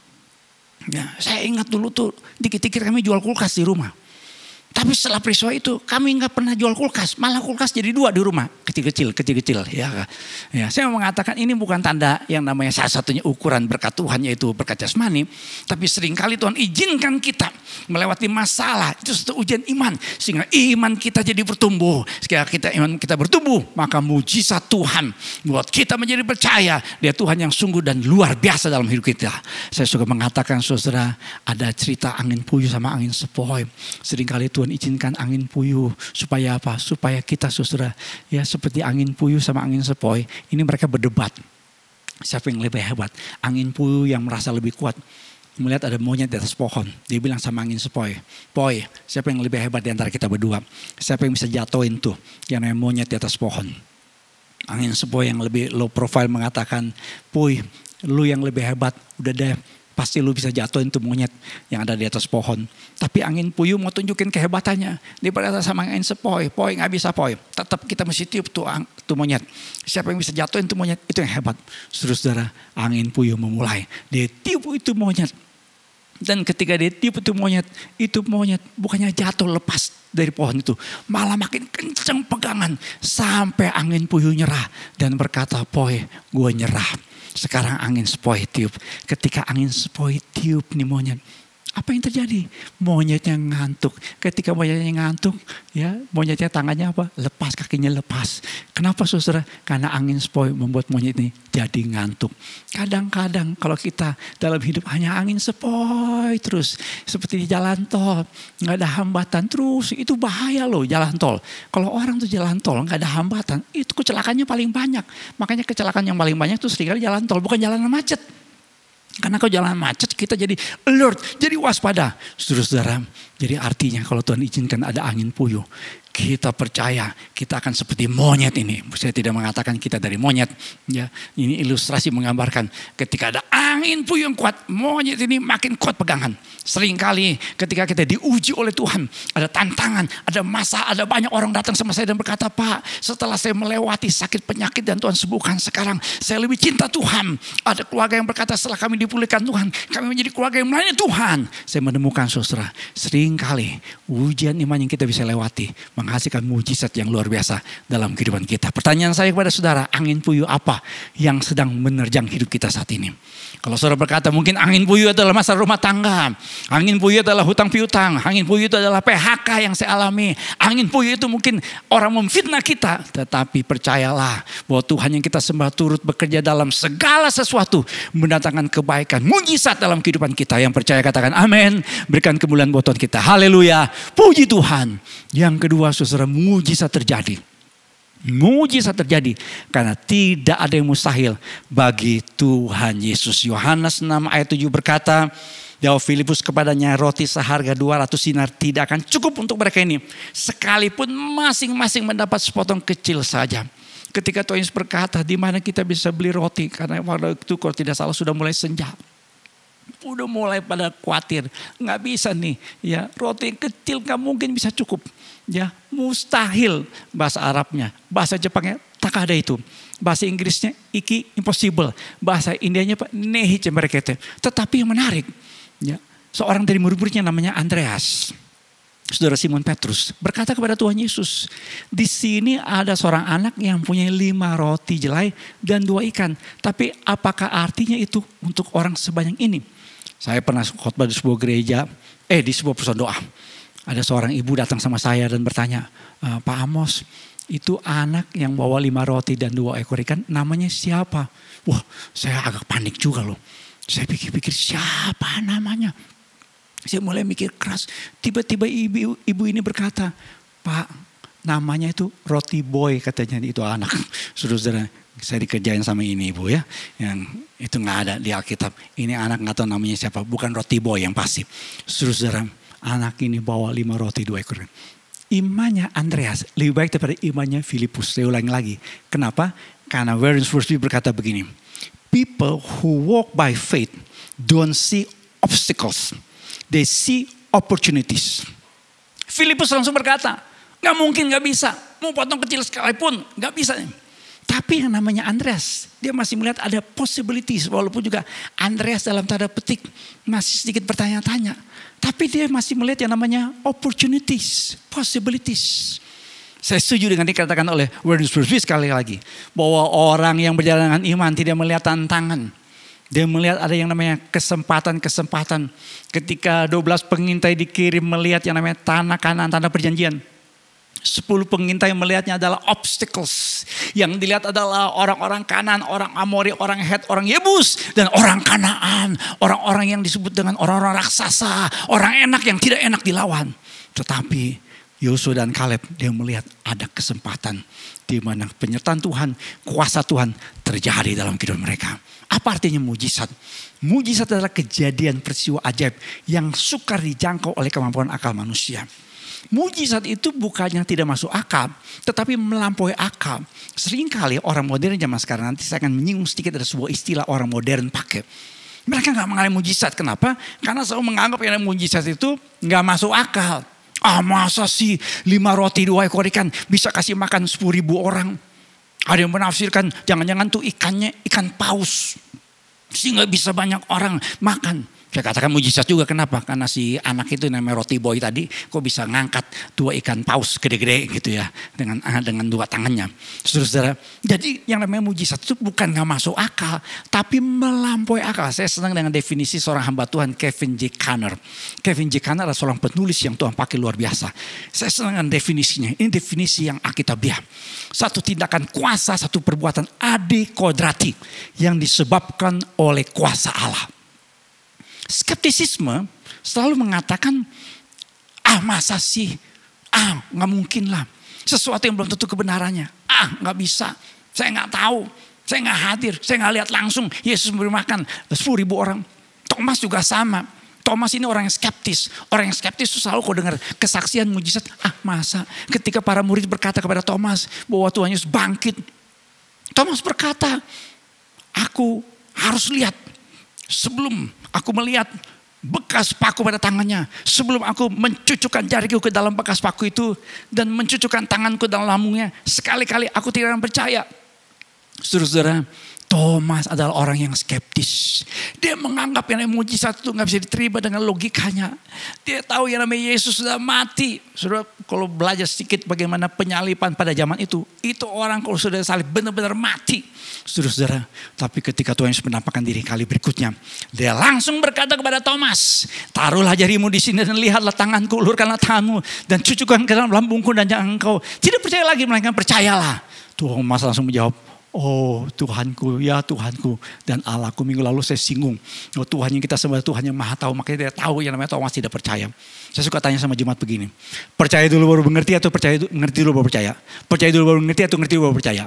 Ya, saya ingat dulu tuh dikit-dikit kami jual kulkas di rumah. Tapi setelah peristiwa itu kami nggak pernah jual kulkas, malah kulkas jadi 2 di rumah, kecil-kecil. Ya, saya mau mengatakan ini bukan tanda yang namanya salah satunya ukuran berkat Tuhan yaitu berkat jasmani, tapi seringkali Tuhan izinkan kita melewati masalah itu satu ujian iman sehingga iman kita jadi bertumbuh. Sehingga iman kita bertumbuh, maka mujizat Tuhan buat kita menjadi percaya Dia Tuhan yang sungguh dan luar biasa dalam hidup kita. Saya suka mengatakan, saudara, ada cerita angin puyuh sama angin sepoi. Seringkali Tuhan izinkan angin puyuh supaya apa? Supaya kita, saudara, ya seperti angin puyuh sama angin sepoi, ini mereka berdebat. Siapa yang lebih hebat? Angin puyuh yang merasa lebih kuat melihat ada monyet di atas pohon. Dia bilang sama angin sepoi, "Poi, siapa yang lebih hebat di antara kita berdua? Siapa yang bisa jatuhin tuh yang namanya monyet di atas pohon?" Angin sepoi yang lebih low profile mengatakan, "Poi, lu yang lebih hebat, udah deh. Pasti lu bisa jatuhin tuh monyet yang ada di atas pohon." Tapi angin puyuh mau tunjukin kehebatannya. Dia berkata sama angin sepoi, "Poi gak bisa poi. Tetap kita mesti tiup tuh monyet. Siapa yang bisa jatuhin tuh monyet, itu yang hebat." Saudara, angin puyuh memulai. Dia tiup itu monyet. Dan ketika dia tiup itu monyet bukannya jatuh lepas dari pohon itu. Malah makin kencang pegangan. Sampai angin puyuh nyerah. Dan berkata, "Poi, gue nyerah." Sekarang angin sepoi tiup. Ketika angin sepoi tiup nih monyet, Apa yang terjadi? Monyetnya ngantuk. Ketika monyetnya ngantuk, ya monyetnya tangannya apa? Lepas, kakinya lepas. Kenapa saudara? Karena angin sepoi membuat monyet ini jadi ngantuk. Kadang-kadang kalau kita dalam hidup hanya angin sepoi terus. Seperti di jalan tol, nggak ada hambatan terus. Itu bahaya loh jalan tol. Kalau orang tuh jalan tol nggak ada hambatan, itu kecelakaannya paling banyak. Makanya kecelakaan yang paling banyak tuh seringkali jalan tol, bukan jalanan macet. Karena kalau jalan macet kita jadi alert, jadi waspada. Saudara-saudara, jadi artinya kalau Tuhan izinkan ada angin puyuh, kita percaya kita akan seperti monyet ini. Saya tidak mengatakan kita dari monyet. Ya, ini ilustrasi menggambarkan ketika ada angin puyuh yang kuat, monyet ini makin kuat pegangan. Seringkali ketika kita diuji oleh Tuhan, ada tantangan, ada masa, ada banyak orang datang sama saya dan berkata, Pak, setelah saya melewati sakit penyakit dan Tuhan sembuhkan, sekarang saya lebih cinta Tuhan. Ada keluarga yang berkata setelah kami dipulihkan Tuhan, kami menjadi keluarga yang melayani Tuhan. Saya menemukan saudara, seringkali ujian iman yang kita bisa lewati menghasilkan mujizat yang luar biasa dalam kehidupan kita. Pertanyaan saya kepada saudara, angin puyuh apa yang sedang menerjang hidup kita saat ini? Kalau saudara berkata mungkin angin puyuh adalah masalah rumah tangga, angin puyuh adalah hutang piutang, angin puyuh itu adalah PHK yang saya alami, angin puyuh itu mungkin orang memfitnah kita. Tetapi percayalah bahwa Tuhan yang kita sembah turut bekerja dalam segala sesuatu, mendatangkan kebaikan, mujizat dalam kehidupan kita. Yang percaya katakan amin, berikan kemuliaan buat Tuhan kita. Haleluya, puji Tuhan. Yang kedua saudara, mujizat terjadi. Mujizat terjadi karena tidak ada yang mustahil bagi Tuhan Yesus. Yohanes 6 ayat 7 berkata, jawab Filipus kepadanya, roti seharga 200 dinar tidak akan cukup untuk mereka ini, sekalipun masing-masing mendapat sepotong kecil saja. Ketika Tuhan Yesus berkata, di mana kita bisa beli roti? Karena waktu itu kalau tidak salah sudah mulai senja. Udah mulai pada khawatir, nggak bisa nih, ya roti yang kecil nggak mungkin bisa cukup, ya mustahil bahasa Arabnya, bahasa Jepangnya tak ada itu, bahasa Inggrisnya iki impossible, bahasa Indianya pak nehi cemberekete. Tetapi yang menarik, ya seorang dari murid-muridnya namanya Andreas, saudara Simon Petrus berkata kepada Tuhan Yesus, di sini ada seorang anak yang punya 5 roti jelai dan 2 ikan. Tapi apakah artinya itu untuk orang sebanyak ini? Saya pernah khotbah di sebuah gereja, di sebuah persaudaraan doa. Ada seorang ibu datang sama saya dan bertanya, Pak Amos, itu anak yang bawa 5 roti dan 2 ekor ikan namanya siapa? Wah, saya agak panik juga loh. Saya pikir-pikir siapa namanya? Saya mulai mikir keras. Tiba-tiba ibu ini berkata, Pak, namanya itu Roti Boy katanya, itu anak. Saudara, saya dikerjain sama ini ibu ya. Yang itu gak ada di Alkitab. Ini anak gak tahu namanya siapa. Bukan Roti Boy yang pasti. Saudara, anak ini bawa 5 roti 2 ekor. Imannya Andreas lebih baik daripada imannya Filipus. Saya ulangi lagi. Kenapa? Karena Warren Wiersbe berkata begini. People who walk by faith don't see obstacles. They see opportunities. Filipus langsung berkata, gak mungkin, gak bisa. Mau potong kecil sekalipun, gak bisa. Tapi yang namanya Andreas, dia masih melihat ada possibilities. Walaupun juga Andreas dalam tanda petik masih sedikit bertanya-tanya. Tapi dia masih melihat yang namanya opportunities, possibilities. Saya setuju dengan dikatakan oleh Warren Wiersbe sekali lagi. Bahwa orang yang berjalan dengan iman tidak melihat tantangan. Dia melihat ada yang namanya kesempatan-kesempatan. Ketika 12 pengintai dikirim melihat yang namanya tanah Kanaan, tanah perjanjian. 10 pengintai melihatnya adalah obstacles. Yang dilihat adalah orang-orang Kanaan, orang Amori, orang Het, orang Yebus. Dan orang Kanaan. Orang-orang yang disebut dengan orang-orang raksasa. Orang enak yang tidak enak dilawan. Tetapi Yosua dan Kaleb dia melihat ada kesempatan. Di mana penyertaan Tuhan, kuasa Tuhan terjadi dalam kehidupan mereka. Apa artinya mujizat? Mujizat adalah kejadian peristiwa ajaib yang sukar dijangkau oleh kemampuan akal manusia. Mujizat itu bukannya tidak masuk akal, tetapi melampaui akal. Seringkali orang modern zaman sekarang, nanti saya akan menyinggung sedikit ada sebuah istilah orang modern pakai. Mereka gak mengalami mujizat. Kenapa? Karena selalu menganggap yang mujizat itu gak masuk akal. Masa sih 5 roti 2 ekor ikan bisa kasih makan 10.000 orang. Ada yang menafsirkan jangan-jangan tuh ikannya ikan paus. Sehingga bisa banyak orang makan. Saya katakan mujizat juga, kenapa? Karena si anak itu namanya roti boy tadi kok bisa ngangkat 2 ikan paus gede-gede gitu ya dengan 2 tangannya. Saudara-saudara, jadi yang namanya mujizat itu bukan gak masuk akal, tapi melampaui akal. Saya senang dengan definisi seorang hamba Tuhan, Kevin J. Conner. Kevin J. Conner adalah seorang penulis yang Tuhan pakai luar biasa. Saya senang dengan definisinya. Ini definisi yang alkitabiah. Satu tindakan kuasa, satu perbuatan ade kodrati yang disebabkan oleh kuasa Allah. Skeptisisme selalu mengatakan, masa sih, nggak mungkin lah. Sesuatu yang belum tentu kebenarannya, nggak bisa. Saya nggak tahu, saya nggak hadir, saya nggak lihat langsung Yesus memberi makan 10.000 orang. Thomas juga sama. Thomas ini orang yang skeptis. Orang yang skeptis itu selalu kau dengar kesaksian mujizat. Masa ketika para murid berkata kepada Thomas bahwa Tuhan Yesus bangkit, Thomas berkata, aku harus lihat sebelum aku melihat bekas paku pada tangannya. Sebelum aku mencucukkan jariku ke dalam bekas paku itu dan mencucukkan tanganku dalam lambungnya, sekali-kali aku tidak akan percaya. Saudara-saudara, Thomas adalah orang yang skeptis. Dia menganggap yang namanya mujizat itu gak bisa diterima dengan logikanya. Dia tahu yang namanya Yesus sudah mati. Saudara, kalau belajar sedikit bagaimana penyaliban pada zaman itu orang kalau sudah salib benar-benar mati. Saudara-saudara, tapi ketika Tuhan Yesus menampakkan diri kali berikutnya, dia langsung berkata kepada Thomas, taruhlah jarimu di sini dan lihatlah tanganku, ulurkanlah tanganmu dan cucukkan ke dalam lambungku, dan jangan engkau tidak percaya lagi melainkan percayalah. Thomas langsung menjawab, oh Tuhanku, ya Tuhanku dan Allahku. Minggu lalu saya singgung, oh Tuhan yang kita sembah Tuhan yang maha tahu, makanya dia tahu yang namanya Thomas tidak percaya. Saya suka tanya sama jemaat begini, percaya dulu baru mengerti atau ngerti dulu baru percaya? Percaya dulu baru mengerti atau ngerti dulu baru percaya?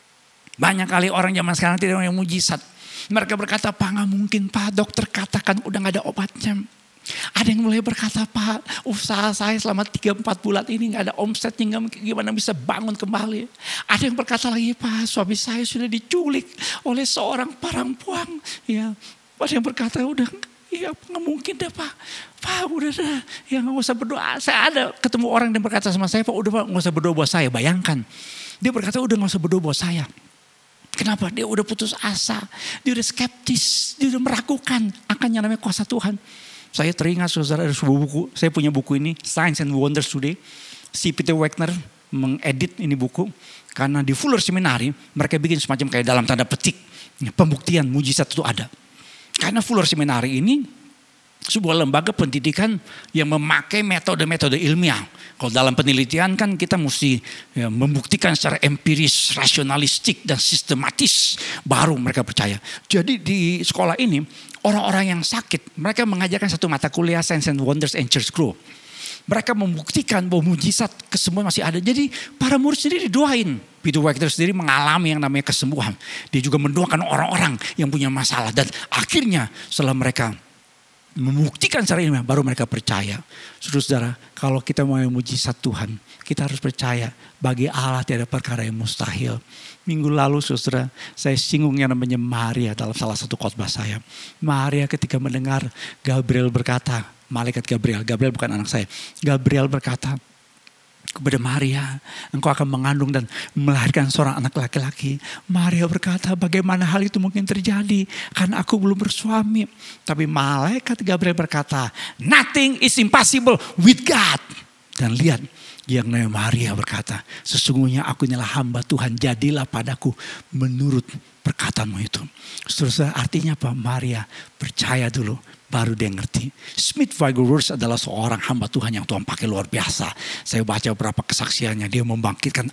Banyak kali orang zaman sekarang tidak ada yang mujizat. Mereka berkata, Pak nggak mungkin Pak, dokter katakan udah gak ada obatnya. Ada yang mulai berkata, Pak usaha saya selama 3-4 bulan ini gak ada omsetnya, gimana bisa bangun kembali. Ada yang berkata lagi, Pak suami saya sudah diculik oleh seorang perempuan. Ya, ada yang berkata udah, ya nggak mungkin deh Pak udah dah, ya nggak usah berdoa. Saya ada ketemu orang yang berkata sama saya, Pak udah Pak nggak usah berdoa buat saya. Bayangkan, dia berkata udah nggak usah berdoa buat saya. Kenapa? Dia udah putus asa, dia udah skeptis, dia udah meragukan akan yang namanya kuasa Tuhan. Saya teringat saudara ada sebuah buku, saya punya buku ini, Signs and Wonders Today. Si Peter Wagner mengedit ini buku, karena di Fuller Seminary mereka bikin semacam kayak dalam tanda petik, pembuktian mujizat itu ada. Karena Fuller Seminary ini sebuah lembaga pendidikan yang memakai metode-metode ilmiah. Kalau dalam penelitian kan kita mesti membuktikan secara empiris, rasionalistik dan sistematis, baru mereka percaya. Jadi di sekolah ini orang-orang yang sakit, mereka mengajarkan satu mata kuliah Signs and Wonders and Church Growth. Mereka membuktikan bahwa mujizat kesembuhan masih ada. Jadi para murid sendiri doain. Peter Wagner sendiri mengalami yang namanya kesembuhan. Dia juga mendoakan orang-orang yang punya masalah. Dan akhirnya setelah mereka membuktikan secara ilmiah, baru mereka percaya. Saudara-saudara, kalau kita mau mujizat Tuhan, kita harus percaya bagi Allah tiada perkara yang mustahil. Minggu lalu saudara, saya singgung yang namanya Maria dalam salah satu khotbah saya. Maria ketika mendengar Gabriel berkata, malaikat Gabriel bukan anak saya. Gabriel berkata kepada Maria, engkau akan mengandung dan melahirkan seorang anak laki-laki. Maria berkata, bagaimana hal itu mungkin terjadi? Karena aku belum bersuami. Tapi malaikat Gabriel berkata, nothing is impossible with God. Dan lihat, yang namanya Maria berkata, sesungguhnya aku inilah hamba Tuhan, jadilah padaku menurut perkataanmu itu. Saudara, artinya apa? Maria percaya dulu, baru dia ngerti. Smith Wigglesworth adalah seorang hamba Tuhan yang Tuhan pakai luar biasa. Saya baca beberapa kesaksiannya, dia membangkitkan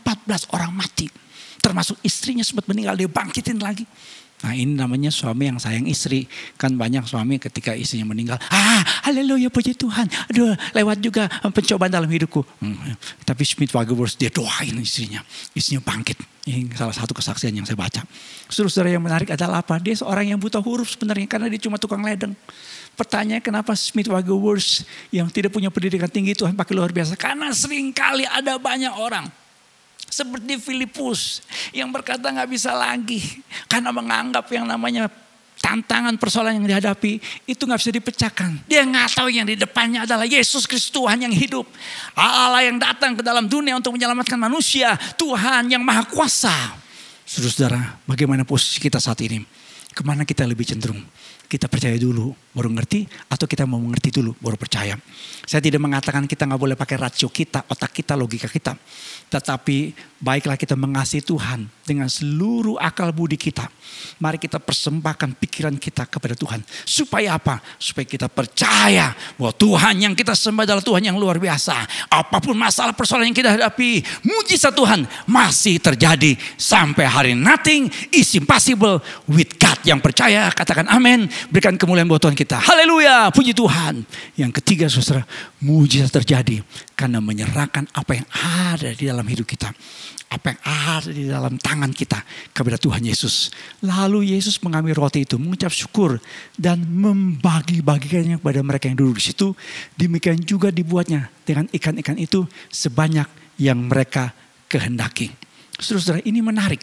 14 orang mati. Termasuk istrinya sempat meninggal, dia bangkitin lagi. Nah ini namanya suami yang sayang istri. Kan banyak suami ketika istrinya meninggal, haleluya puji Tuhan, aduh lewat juga pencobaan dalam hidupku. Tapi Smith Wigglesworth dia doain istrinya bangkit. Ini salah satu kesaksian yang saya baca. Saudara-saudara, yang menarik adalah apa? Dia seorang yang buta huruf sebenarnya, karena dia cuma tukang ledeng. Pertanyaannya, kenapa Smith Wigglesworth yang tidak punya pendidikan tinggi Tuhan pakai luar biasa? Karena seringkali ada banyak orang seperti Filipus yang berkata gak bisa lagi, karena menganggap yang namanya tantangan persoalan yang dihadapi itu gak bisa dipecahkan. Dia gak tahu yang di depannya adalah Yesus Kristus, Tuhan yang hidup, Allah yang datang ke dalam dunia untuk menyelamatkan manusia, Tuhan yang maha kuasa. Saudara-saudara, bagaimana posisi kita saat ini? Kemana kita lebih cenderung? Kita percaya dulu baru ngerti, atau kita mau mengerti dulu baru percaya? Saya tidak mengatakan kita nggak boleh pakai rasio kita, otak kita, logika kita. Tetapi baiklah kita mengasihi Tuhan dengan seluruh akal budi kita. Mari kita persembahkan pikiran kita kepada Tuhan. Supaya apa? Supaya kita percaya bahwa Tuhan yang kita sembah adalah Tuhan yang luar biasa. Apapun masalah persoalan yang kita hadapi, mujizat Tuhan masih terjadi sampai hari. Nothing is impossible with God. Yang percaya katakan amin. Berikan kemuliaan buat Tuhan kita. Haleluya, puji Tuhan. Yang ketiga saudara, mujizat terjadi karena menyerahkan apa yang ada di dalam hidup kita. Apa yang ada di dalam tangan kita kepada Tuhan Yesus. Lalu Yesus mengambil roti itu, mengucap syukur dan membagi-bagikannya kepada mereka yang duduk di situ. Demikian juga dibuatnya dengan ikan-ikan itu sebanyak yang mereka kehendaki. Saudara-saudara, ini menarik.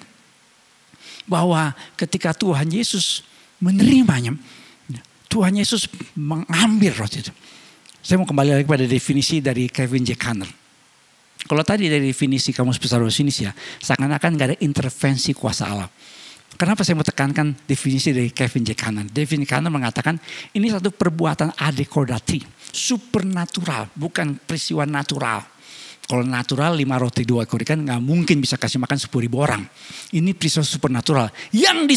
Bahwa ketika Tuhan Yesus menerimanya, Tuhan Yesus mengambil roti itu. Saya mau kembali lagi pada definisi dari Kevin J. Conner. Kalau tadi dari definisi Kamus Besar Bahasa Indonesia, seakan-akan gak ada intervensi kuasa Allah. Kenapa saya mau tekankan definisi dari Kevin J. Conner? Kevin Conner mengatakan ini satu perbuatan adekodati, supernatural, bukan peristiwa natural. Kalau natural 5 roti 2 ekor ikan gak mungkin bisa kasih makan 10.000 orang. Ini peristiwa supernatural yang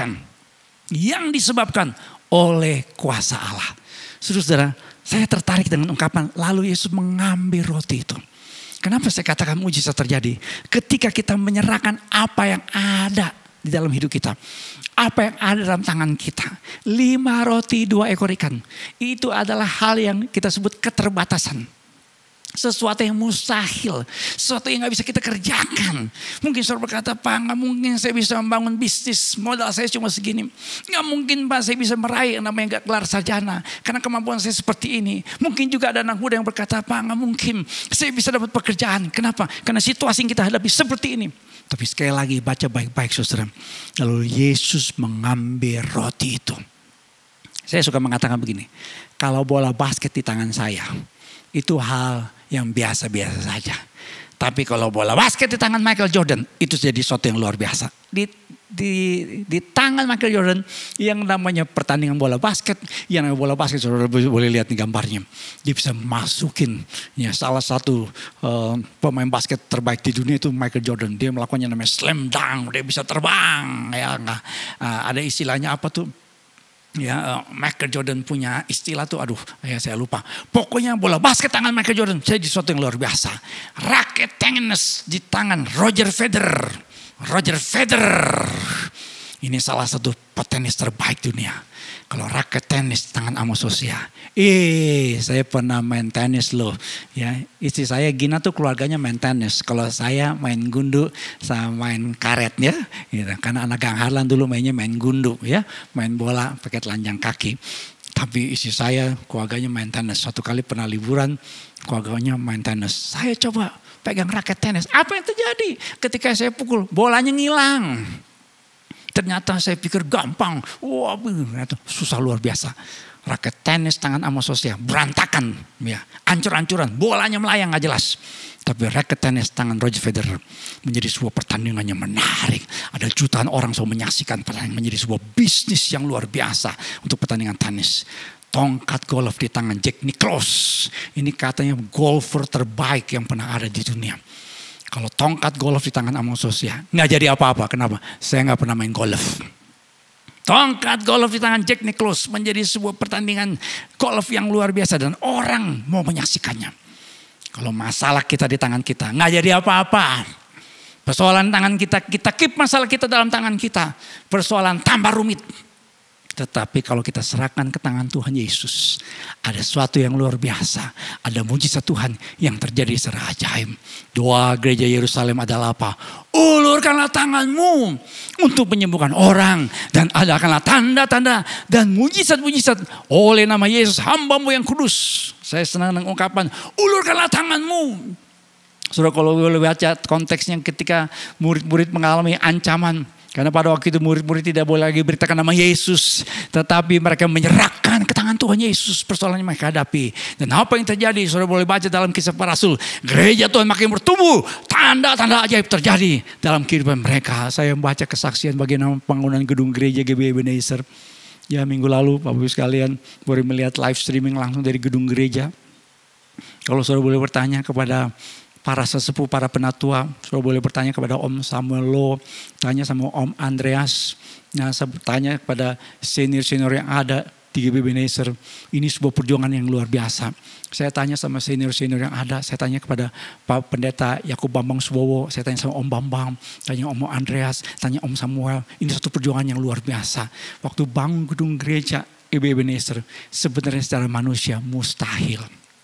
disebabkan oleh kuasa Allah. Saudara, saya tertarik dengan ungkapan lalu Yesus mengambil roti itu. Kenapa saya katakan mujizat terjadi? Ketika kita menyerahkan apa yang ada di dalam hidup kita. Apa yang ada dalam tangan kita. 5 roti 2 ekor ikan. Itu adalah hal yang kita sebut keterbatasan. Sesuatu yang mustahil. Sesuatu yang gak bisa kita kerjakan. Mungkin saudara berkata, Pak, gak mungkin saya bisa membangun bisnis. Modal saya cuma segini. Gak mungkin Pak saya bisa meraih yang namanya gak gelar sarjana. Karena kemampuan saya seperti ini. Mungkin juga ada anak muda yang berkata, Pak, gak mungkin saya bisa dapat pekerjaan. Kenapa? Karena situasi yang kita hadapi seperti ini. Tapi sekali lagi baca baik-baik saudara. Lalu Yesus mengambil roti itu. Saya suka mengatakan begini. Kalau bola basket di tangan saya, itu hal yang biasa-biasa saja. Tapi kalau bola basket di tangan Michael Jordan, itu jadi sesuatu yang luar biasa. Di tangan Michael Jordan yang namanya pertandingan bola basket, yang namanya bola basket saudara boleh lihat di gambarnya. Dia bisa masukin ya salah satu pemain basket terbaik di dunia itu Michael Jordan. Dia melakukannya namanya slam dunk, dia bisa terbang ya. Ada istilahnya apa tuh? Ya, Michael Jordan punya istilah tuh, saya lupa. Pokoknya bola basket tangan Michael Jordan jadi sesuatu yang luar biasa. Raket tenis di tangan Roger Federer. Ini salah satu petenis terbaik dunia. Kalau raket tenis di tangan Amos Hosea. Saya pernah main tenis loh. Ya, istri saya Gina tuh keluarganya main tenis. Kalau saya main gundu sama main karet ya. Gitu. Karena anak Gang Harlan dulu mainnya main gundu ya. Main bola pakai telanjang kaki. Tapi istri saya keluarganya main tenis. Suatu kali pernah liburan keluarganya main tenis. Saya coba pegang raket tenis. Apa yang terjadi? Ketika saya pukul bolanya ngilang. Ternyata saya pikir gampang. Wah, susah luar biasa. Raket tenis tangan Amos Hosea berantakan. Ya, ancur-ancuran. Bolanya melayang gak jelas. Tapi raket tenis tangan Roger Federer menjadi sebuah pertandingan yang menarik. Ada jutaan orang yang menyaksikan pertandingan menjadi sebuah bisnis yang luar biasa untuk pertandingan tenis. Tongkat golf di tangan Jack Nicklaus. Ini katanya golfer terbaik yang pernah ada di dunia. Kalau tongkat golf di tangan Amos Hosea nggak jadi apa-apa. Kenapa? Saya nggak pernah main golf. Tongkat golf di tangan Jack Nicklaus menjadi sebuah pertandingan golf yang luar biasa dan orang mau menyaksikannya. Kalau masalah kita di tangan kita nggak jadi apa-apa. Persoalan tangan kita keep masalah kita dalam tangan kita. Persoalan tambah rumit. Tetapi kalau kita serahkan ke tangan Tuhan Yesus, ada sesuatu yang luar biasa. Ada mujizat Tuhan yang terjadi secara ajaib. Doa gereja Yerusalem adalah apa? Ulurkanlah tanganmu untuk menyembuhkan orang. Dan adakanlah tanda-tanda dan mujizat-mujizat oleh nama Yesus hamba-Mu yang kudus. Saya senang dengan ungkapan, ulurkanlah tanganmu. Saudara, kalau boleh baca konteksnya ketika murid-murid mengalami ancaman. Karena pada waktu itu murid-murid tidak boleh lagi beritakan nama Yesus. Tetapi mereka menyerahkan serahkan ke tangan Tuhan Yesus persoalan yang mereka hadapi. Dan apa yang terjadi, saudara boleh baca dalam Kisah Para Rasul. Gereja Tuhan makin bertumbuh, tanda-tanda ajaib terjadi dalam kehidupan mereka. Saya membaca kesaksian bagaimana pembangunan gedung gereja GBI Ebenezer. Ya, minggu lalu Bapak Ibu sekalian boleh melihat live streaming langsung dari gedung gereja. Kalau saudara boleh bertanya kepada para sesepuh, para penatua, saudara boleh bertanya kepada Om Samuel Lo, tanya sama Om Andreas, nah, saya bertanya kepada senior-senior yang ada di GBI Ebenezer. Ini sebuah perjuangan yang luar biasa. Saya tanya sama senior-senior yang ada, saya tanya kepada Pak Pendeta Yakub Bambang Subowo, saya tanya sama Om Bambang, tanya Om Andreas, tanya Om Samuel. Ini satu perjuangan yang luar biasa. Waktu bangun gedung gereja GBI Ebenezer, sebenarnya secara manusia mustahil.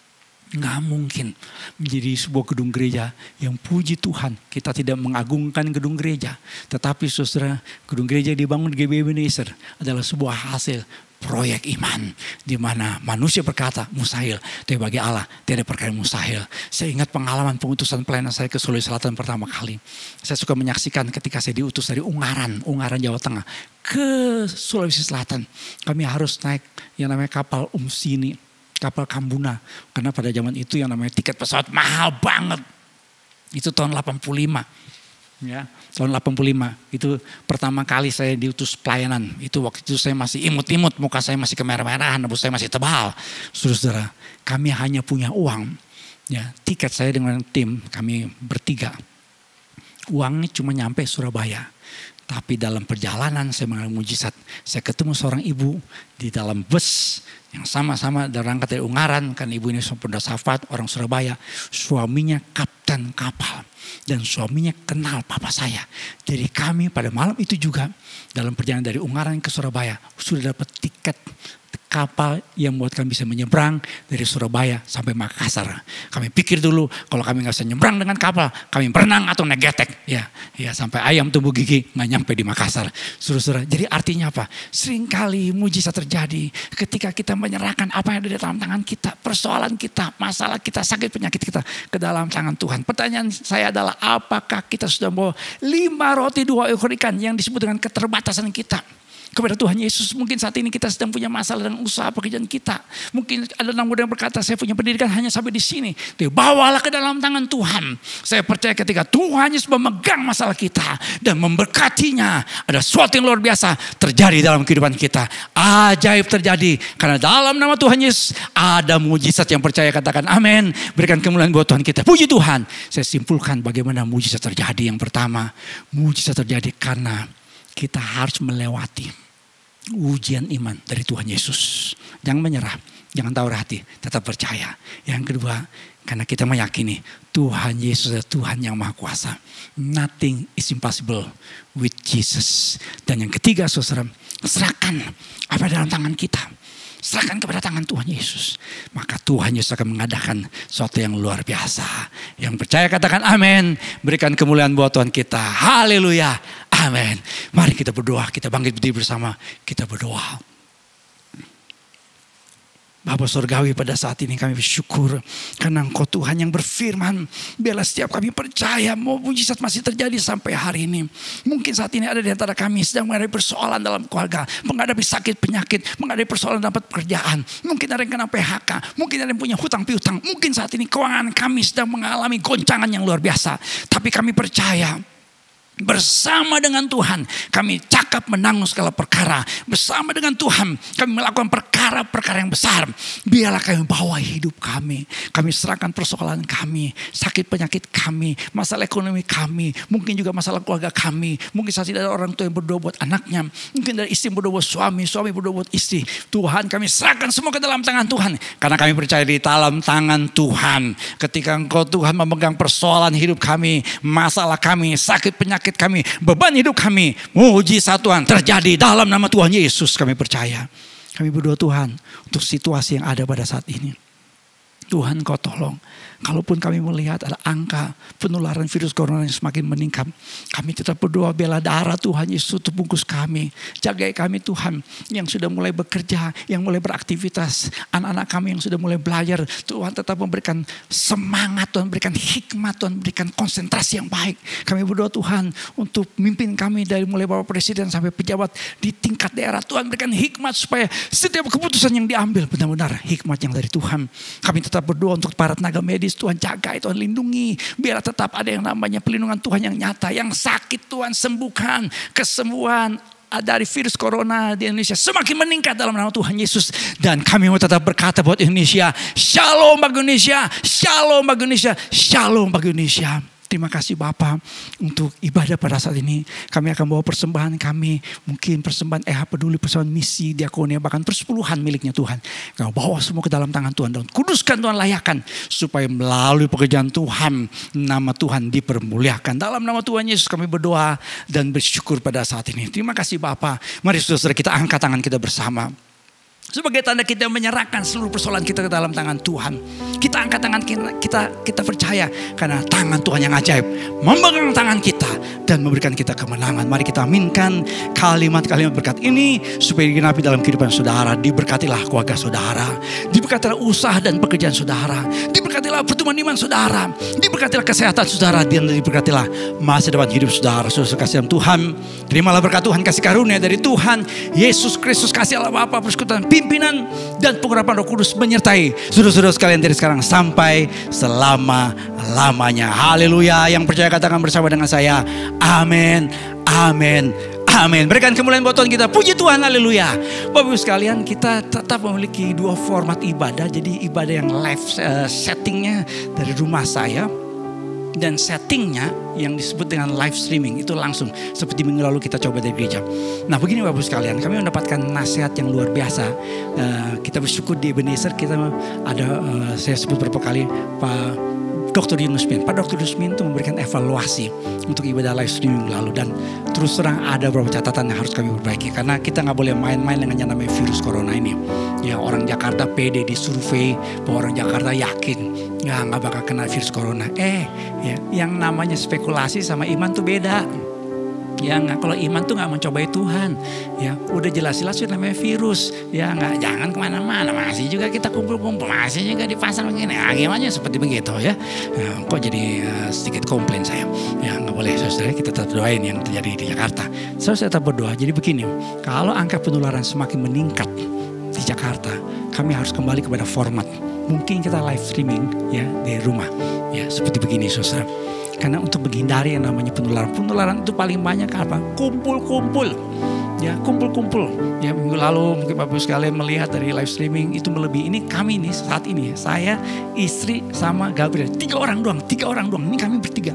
Nggak mungkin menjadi sebuah gedung gereja yang puji Tuhan kita tidak mengagungkan gedung gereja. Tetapi saudara, gedung gereja yang dibangun di GBI Ebenezer adalah sebuah hasil proyek iman. Di mana manusia berkata mustahil, tapi bagi Allah tidak ada perkara mustahil. Saya ingat pengalaman pengutusan pelayanan saya ke Sulawesi Selatan pertama kali. Saya suka menyaksikan ketika saya diutus dari Ungaran Jawa Tengah ke Sulawesi Selatan. Kami harus naik yang namanya kapal Umsini, kapal Kambuna, karena pada zaman itu yang namanya tiket pesawat mahal banget. Itu tahun 85. Ya, tahun 85 itu pertama kali saya diutus pelayanan. Itu waktu itu saya masih imut-imut, muka saya masih kemerah-merahan, rambut saya masih tebal. Saudara, kami hanya punya uang. Ya, tiket saya dengan tim kami bertiga. Uangnya cuma nyampe Surabaya. Tapi dalam perjalanan saya mengalami mujizat. Saya ketemu seorang ibu di dalam bus yang sama-sama berangkat dari Ungaran. Kan ibu ini pemuda Safat, orang Surabaya. Suaminya kapten kapal. Dan suaminya kenal papa saya. Jadi kami pada malam itu juga dalam perjalanan dari Ungaran ke Surabaya sudah dapat tiket kapal yang membuat kami bisa menyeberang dari Surabaya sampai Makassar. Kami pikir dulu kalau kami nggak bisa nyebrang dengan kapal, kami berenang atau naik getek. Ya sampai ayam tumbuh gigi nggak nyampe di Makassar. Saudara, jadi artinya apa? Seringkali mujizat terjadi ketika kita menyerahkan apa yang ada di dalam tangan kita, persoalan kita, masalah kita, sakit penyakit kita ke dalam tangan Tuhan. Pertanyaan saya adalah, apakah kita sudah bawa 5 roti 2 ekor ikan yang disebut dengan keterbatasan kita kepada Tuhan Yesus? Mungkin saat ini kita sedang punya masalah dengan usaha pekerjaan kita. Mungkin ada anak muda yang berkata, saya punya pendidikan hanya sampai di sini. Bawalah ke dalam tangan Tuhan. Saya percaya ketika Tuhan Yesus memegang masalah kita dan memberkatinya, ada sesuatu yang luar biasa terjadi dalam kehidupan kita. Ajaib terjadi karena dalam nama Tuhan Yesus ada mujizat. Yang percaya katakan amin. Berikan kemuliaan buat Tuhan kita. Puji Tuhan. Saya simpulkan bagaimana mujizat terjadi. Yang pertama, mujizat terjadi karena kita harus melewati ujian iman dari Tuhan Yesus. Jangan menyerah, jangan tawar hati, tetap percaya. Yang kedua, karena kita meyakini Tuhan Yesus adalah Tuhan yang Maha Kuasa. Nothing is impossible with Jesus. Dan yang ketiga, saudara, serahkan apa dalam tangan kita. Serahkan kepada tangan Tuhan Yesus. Maka Tuhan Yesus akan mengadakan sesuatu yang luar biasa. Yang percaya katakan amin. Berikan kemuliaan buat Tuhan kita. Haleluya. Amin. Mari kita berdoa. Kita bangkit berdiri bersama. Kita berdoa. Bapa Surgawi, pada saat ini kami bersyukur karena Engkau Tuhan yang berfirman. Biarlah setiap kami percaya mau mujizat masih terjadi sampai hari ini. Mungkin saat ini ada di antara kami sedang menghadapi persoalan dalam keluarga, menghadapi sakit penyakit, menghadapi persoalan dapat pekerjaan. Mungkin ada yang kena PHK, mungkin ada yang punya hutang piutang. Mungkin saat ini keuangan kami sedang mengalami goncangan yang luar biasa. Tapi kami percaya bersama dengan Tuhan kami cakap menanggung segala perkara. Bersama dengan Tuhan kami melakukan perkara-perkara yang besar. Biarlah kami bawa hidup kami. Kami serahkan persoalan kami, sakit penyakit kami, masalah ekonomi kami, mungkin juga masalah keluarga kami. Mungkin saat ini ada orang tua yang berdoa buat anaknya, mungkin dari istri berdoa buat suami, suami berdoa buat istri. Tuhan, kami serahkan semua ke dalam tangan Tuhan. Karena kami percaya di dalam tangan Tuhan. Ketika Engkau Tuhan memegang persoalan hidup kami, masalah kami, sakit penyakit kami, beban hidup kami, mujizat Tuhan terjadi dalam nama Tuhan Yesus. Kami percaya. Kami berdoa Tuhan untuk situasi yang ada pada saat ini. Tuhan, Kau tolong kalaupun kami melihat ada angka penularan virus corona yang semakin meningkat, kami tetap berdoa bela darah Tuhan Yesus untuk bungkus kami. Jagai kami Tuhan yang sudah mulai bekerja, yang mulai beraktivitas. Anak-anak kami yang sudah mulai belajar. Tuhan tetap memberikan semangat, Tuhan berikan hikmat, Tuhan berikan konsentrasi yang baik. Kami berdoa Tuhan untuk mimpin kami dari mulai Bapak Presiden sampai pejabat di tingkat daerah. Tuhan berikan hikmat supaya setiap keputusan yang diambil benar-benar hikmat yang dari Tuhan. Kami tetap berdoa untuk para tenaga medis. Tuhan jaga, Tuhan lindungi. Biar tetap ada yang namanya pelindungan Tuhan yang nyata. Yang sakit Tuhan sembuhkan. Kesembuhan dari virus corona di Indonesia semakin meningkat dalam nama Tuhan Yesus. Dan kami mau tetap berkata buat Indonesia, Shalom bagi Indonesia, Shalom bagi Indonesia, Shalom bagi Indonesia. Terima kasih Bapa untuk ibadah pada saat ini. Kami akan bawa persembahan kami. Mungkin persembahan Peduli, persembahan misi, diakonia, bahkan persepuluhan miliknya Tuhan. Kami bawa semua ke dalam tangan Tuhan. Dan kuduskan Tuhan, layakan. Supaya melalui pekerjaan Tuhan, nama Tuhan dipermuliakan. Dalam nama Tuhan Yesus kami berdoa dan bersyukur pada saat ini. Terima kasih Bapa. Mari saudara kita angkat tangan kita bersama. Sebagai tanda kita menyerahkan seluruh persoalan kita ke dalam tangan Tuhan. Kita angkat tangan kita percaya. Karena tangan Tuhan yang ajaib memegang tangan kita dan memberikan kita kemenangan. Mari kita aminkan kalimat-kalimat berkat ini supaya digenapi dalam kehidupan saudara. Diberkatilah keluarga saudara. Diberkatilah usaha dan pekerjaan saudara. Diberkatilah pertumbuhan iman saudara. Diberkatilah kesehatan saudara. Dan diberkatilah masa depan hidup saudara. Saudara kasih dalam Tuhan. Terimalah berkat Tuhan, kasih karunia dari Tuhan Yesus Kristus, kasih Allah Bapa, persekutuan, pimpinan dan pengurapan Roh Kudus menyertai saudara-saudara sekalian dari sekarang sampai selama-lamanya. Haleluya. Yang percaya katakan bersama dengan saya, amin, amin, amin. Berikan kemuliaan buat Tuhan kita. Puji Tuhan, haleluya. Bapak Ibu sekalian, kita tetap memiliki dua format ibadah. Jadi ibadah yang live settingnya dari rumah saya. Dan settingnya yang disebut dengan live streaming itu langsung seperti minggu lalu kita coba dari gereja. Nah begini Bapak Ibu sekalian, kami mendapatkan nasihat yang luar biasa. Kita bersyukur di Ebenezer kita ada saya sebut beberapa kali Pak Dr. Yunus Min. Pak Dr. Yunus Min itu memberikan evaluasi untuk ibadah live streaming lalu. Dan terus terang ada beberapa catatan yang harus kami perbaiki. Karena kita gak boleh main-main dengan yang namanya virus corona ini. Ya orang Jakarta pede disurvei bahwa orang Jakarta yakin gak bakal kena virus corona. Ya, yang namanya spekulasi sama iman tuh beda. Ya nggak, kalau iman tuh nggak mencobai Tuhan, ya udah jelas-jelas itu namanya virus, ya nggak, jangan kemana-mana, masih juga kita kumpul-kumpul, masih juga di pasar begini, gimana seperti begitu ya. Kok jadi sedikit komplain saya, ya nggak boleh saudara, kita tetap doain yang terjadi di Jakarta. Saya tetap berdoa. Jadi begini, kalau angka penularan semakin meningkat di Jakarta, kami harus kembali kepada format. Mungkin kita live streaming ya di rumah, ya seperti begini saudara. Karena untuk menghindari yang namanya penularan itu paling banyak apa? Kumpul-kumpul. Ya, kumpul-kumpul. Ya, minggu lalu mungkin Bapak sekalian melihat dari live streaming itu melebihi. Ini kami nih saat ini, saya, istri sama Gabriel. 3 orang doang. Ini kami bertiga.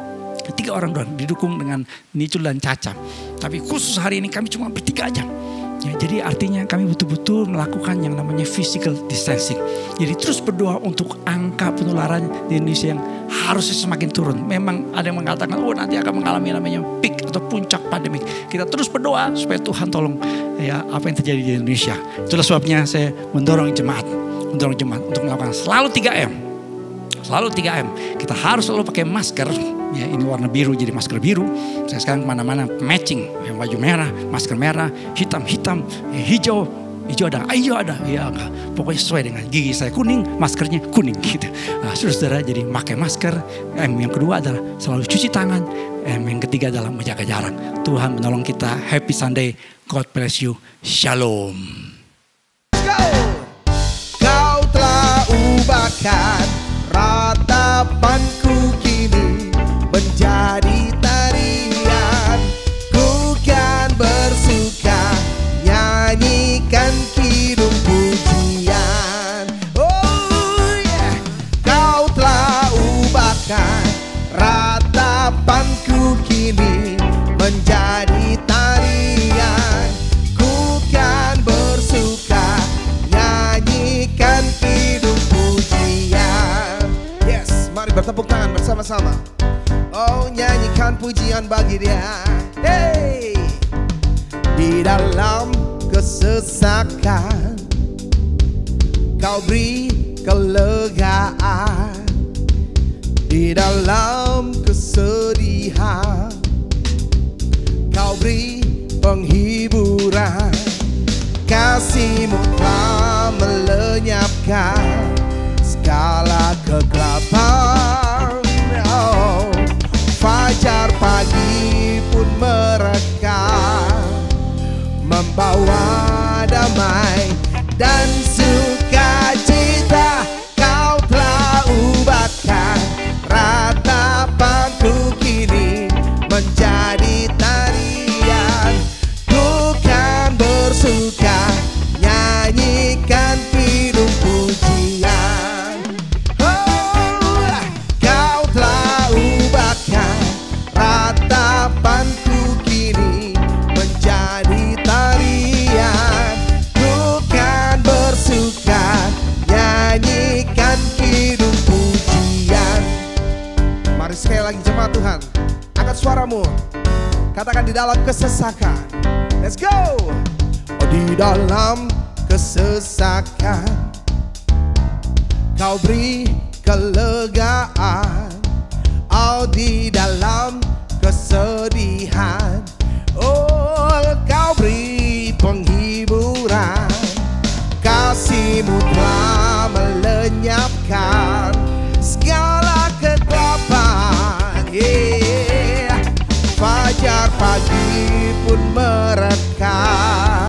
3 orang doang didukung dengan Nicul dan Caca. Tapi khusus hari ini kami cuma bertiga aja. Ya, jadi artinya kami betul-betul melakukan yang namanya physical distancing. Jadi terus berdoa untuk angka penularan di Indonesia yang harusnya semakin turun. Memang ada yang mengatakan, nanti akan mengalami namanya peak atau puncak pandemik. Kita terus berdoa supaya Tuhan tolong ya apa yang terjadi di Indonesia. Itulah sebabnya saya mendorong jemaat untuk melakukan selalu 3M. Selalu 3M. Kita harus selalu pakai masker. Ya, ini warna biru jadi masker biru. Saya sekarang kemana-mana matching, yang baju merah, masker merah, hitam, hijau ada, ya enggak. Pokoknya sesuai dengan gigi saya kuning, maskernya kuning gitu. Nah, saudara, jadi pakai masker. Yang kedua adalah selalu cuci tangan. Yang ketiga adalah menjaga jarak. Tuhan menolong kita. Happy Sunday. God bless you. Shalom. Kau telah ubahkan ratapanku kini menjadi tarian. Ku kan bersuka nyanyikan kidung pujian. Oh yeah. Kau telah ubahkan ratapanku kini menjadi tarian. Ku kan bersuka nyanyikan kidung pujian. Yes, mari bertepuk tangan bersama-sama. Oh, nyanyikan pujian bagi Dia. Hey, di dalam kesesakan Kau beri kelegaan. Di dalam kesedihan Kau beri penghiburan, kasih-Mu telah melenyapkan segala kegelapan. Oh, fajar pagi pun merekah, membawa damai dan sukacita. Kau telah ubahkan ratapanku kini menjadi tarian. Ku kan bersuka, nyanyikan kidung pujian. Oh, Kau telah ubahkan ratapanku kini menjadi tarian. Ku kan bersuka, nyanyikan kidung pujian. Mari sekali lagi jemaat Tuhan, angkat suaramu, katakan di dalam kesesakan. Let's go. Oh, di dalam kesesakan Kau beri kelegaan. Oh, di dalam kesedihan, oh, Kau beri penghiburan, kasih-Mu telah melenyapkan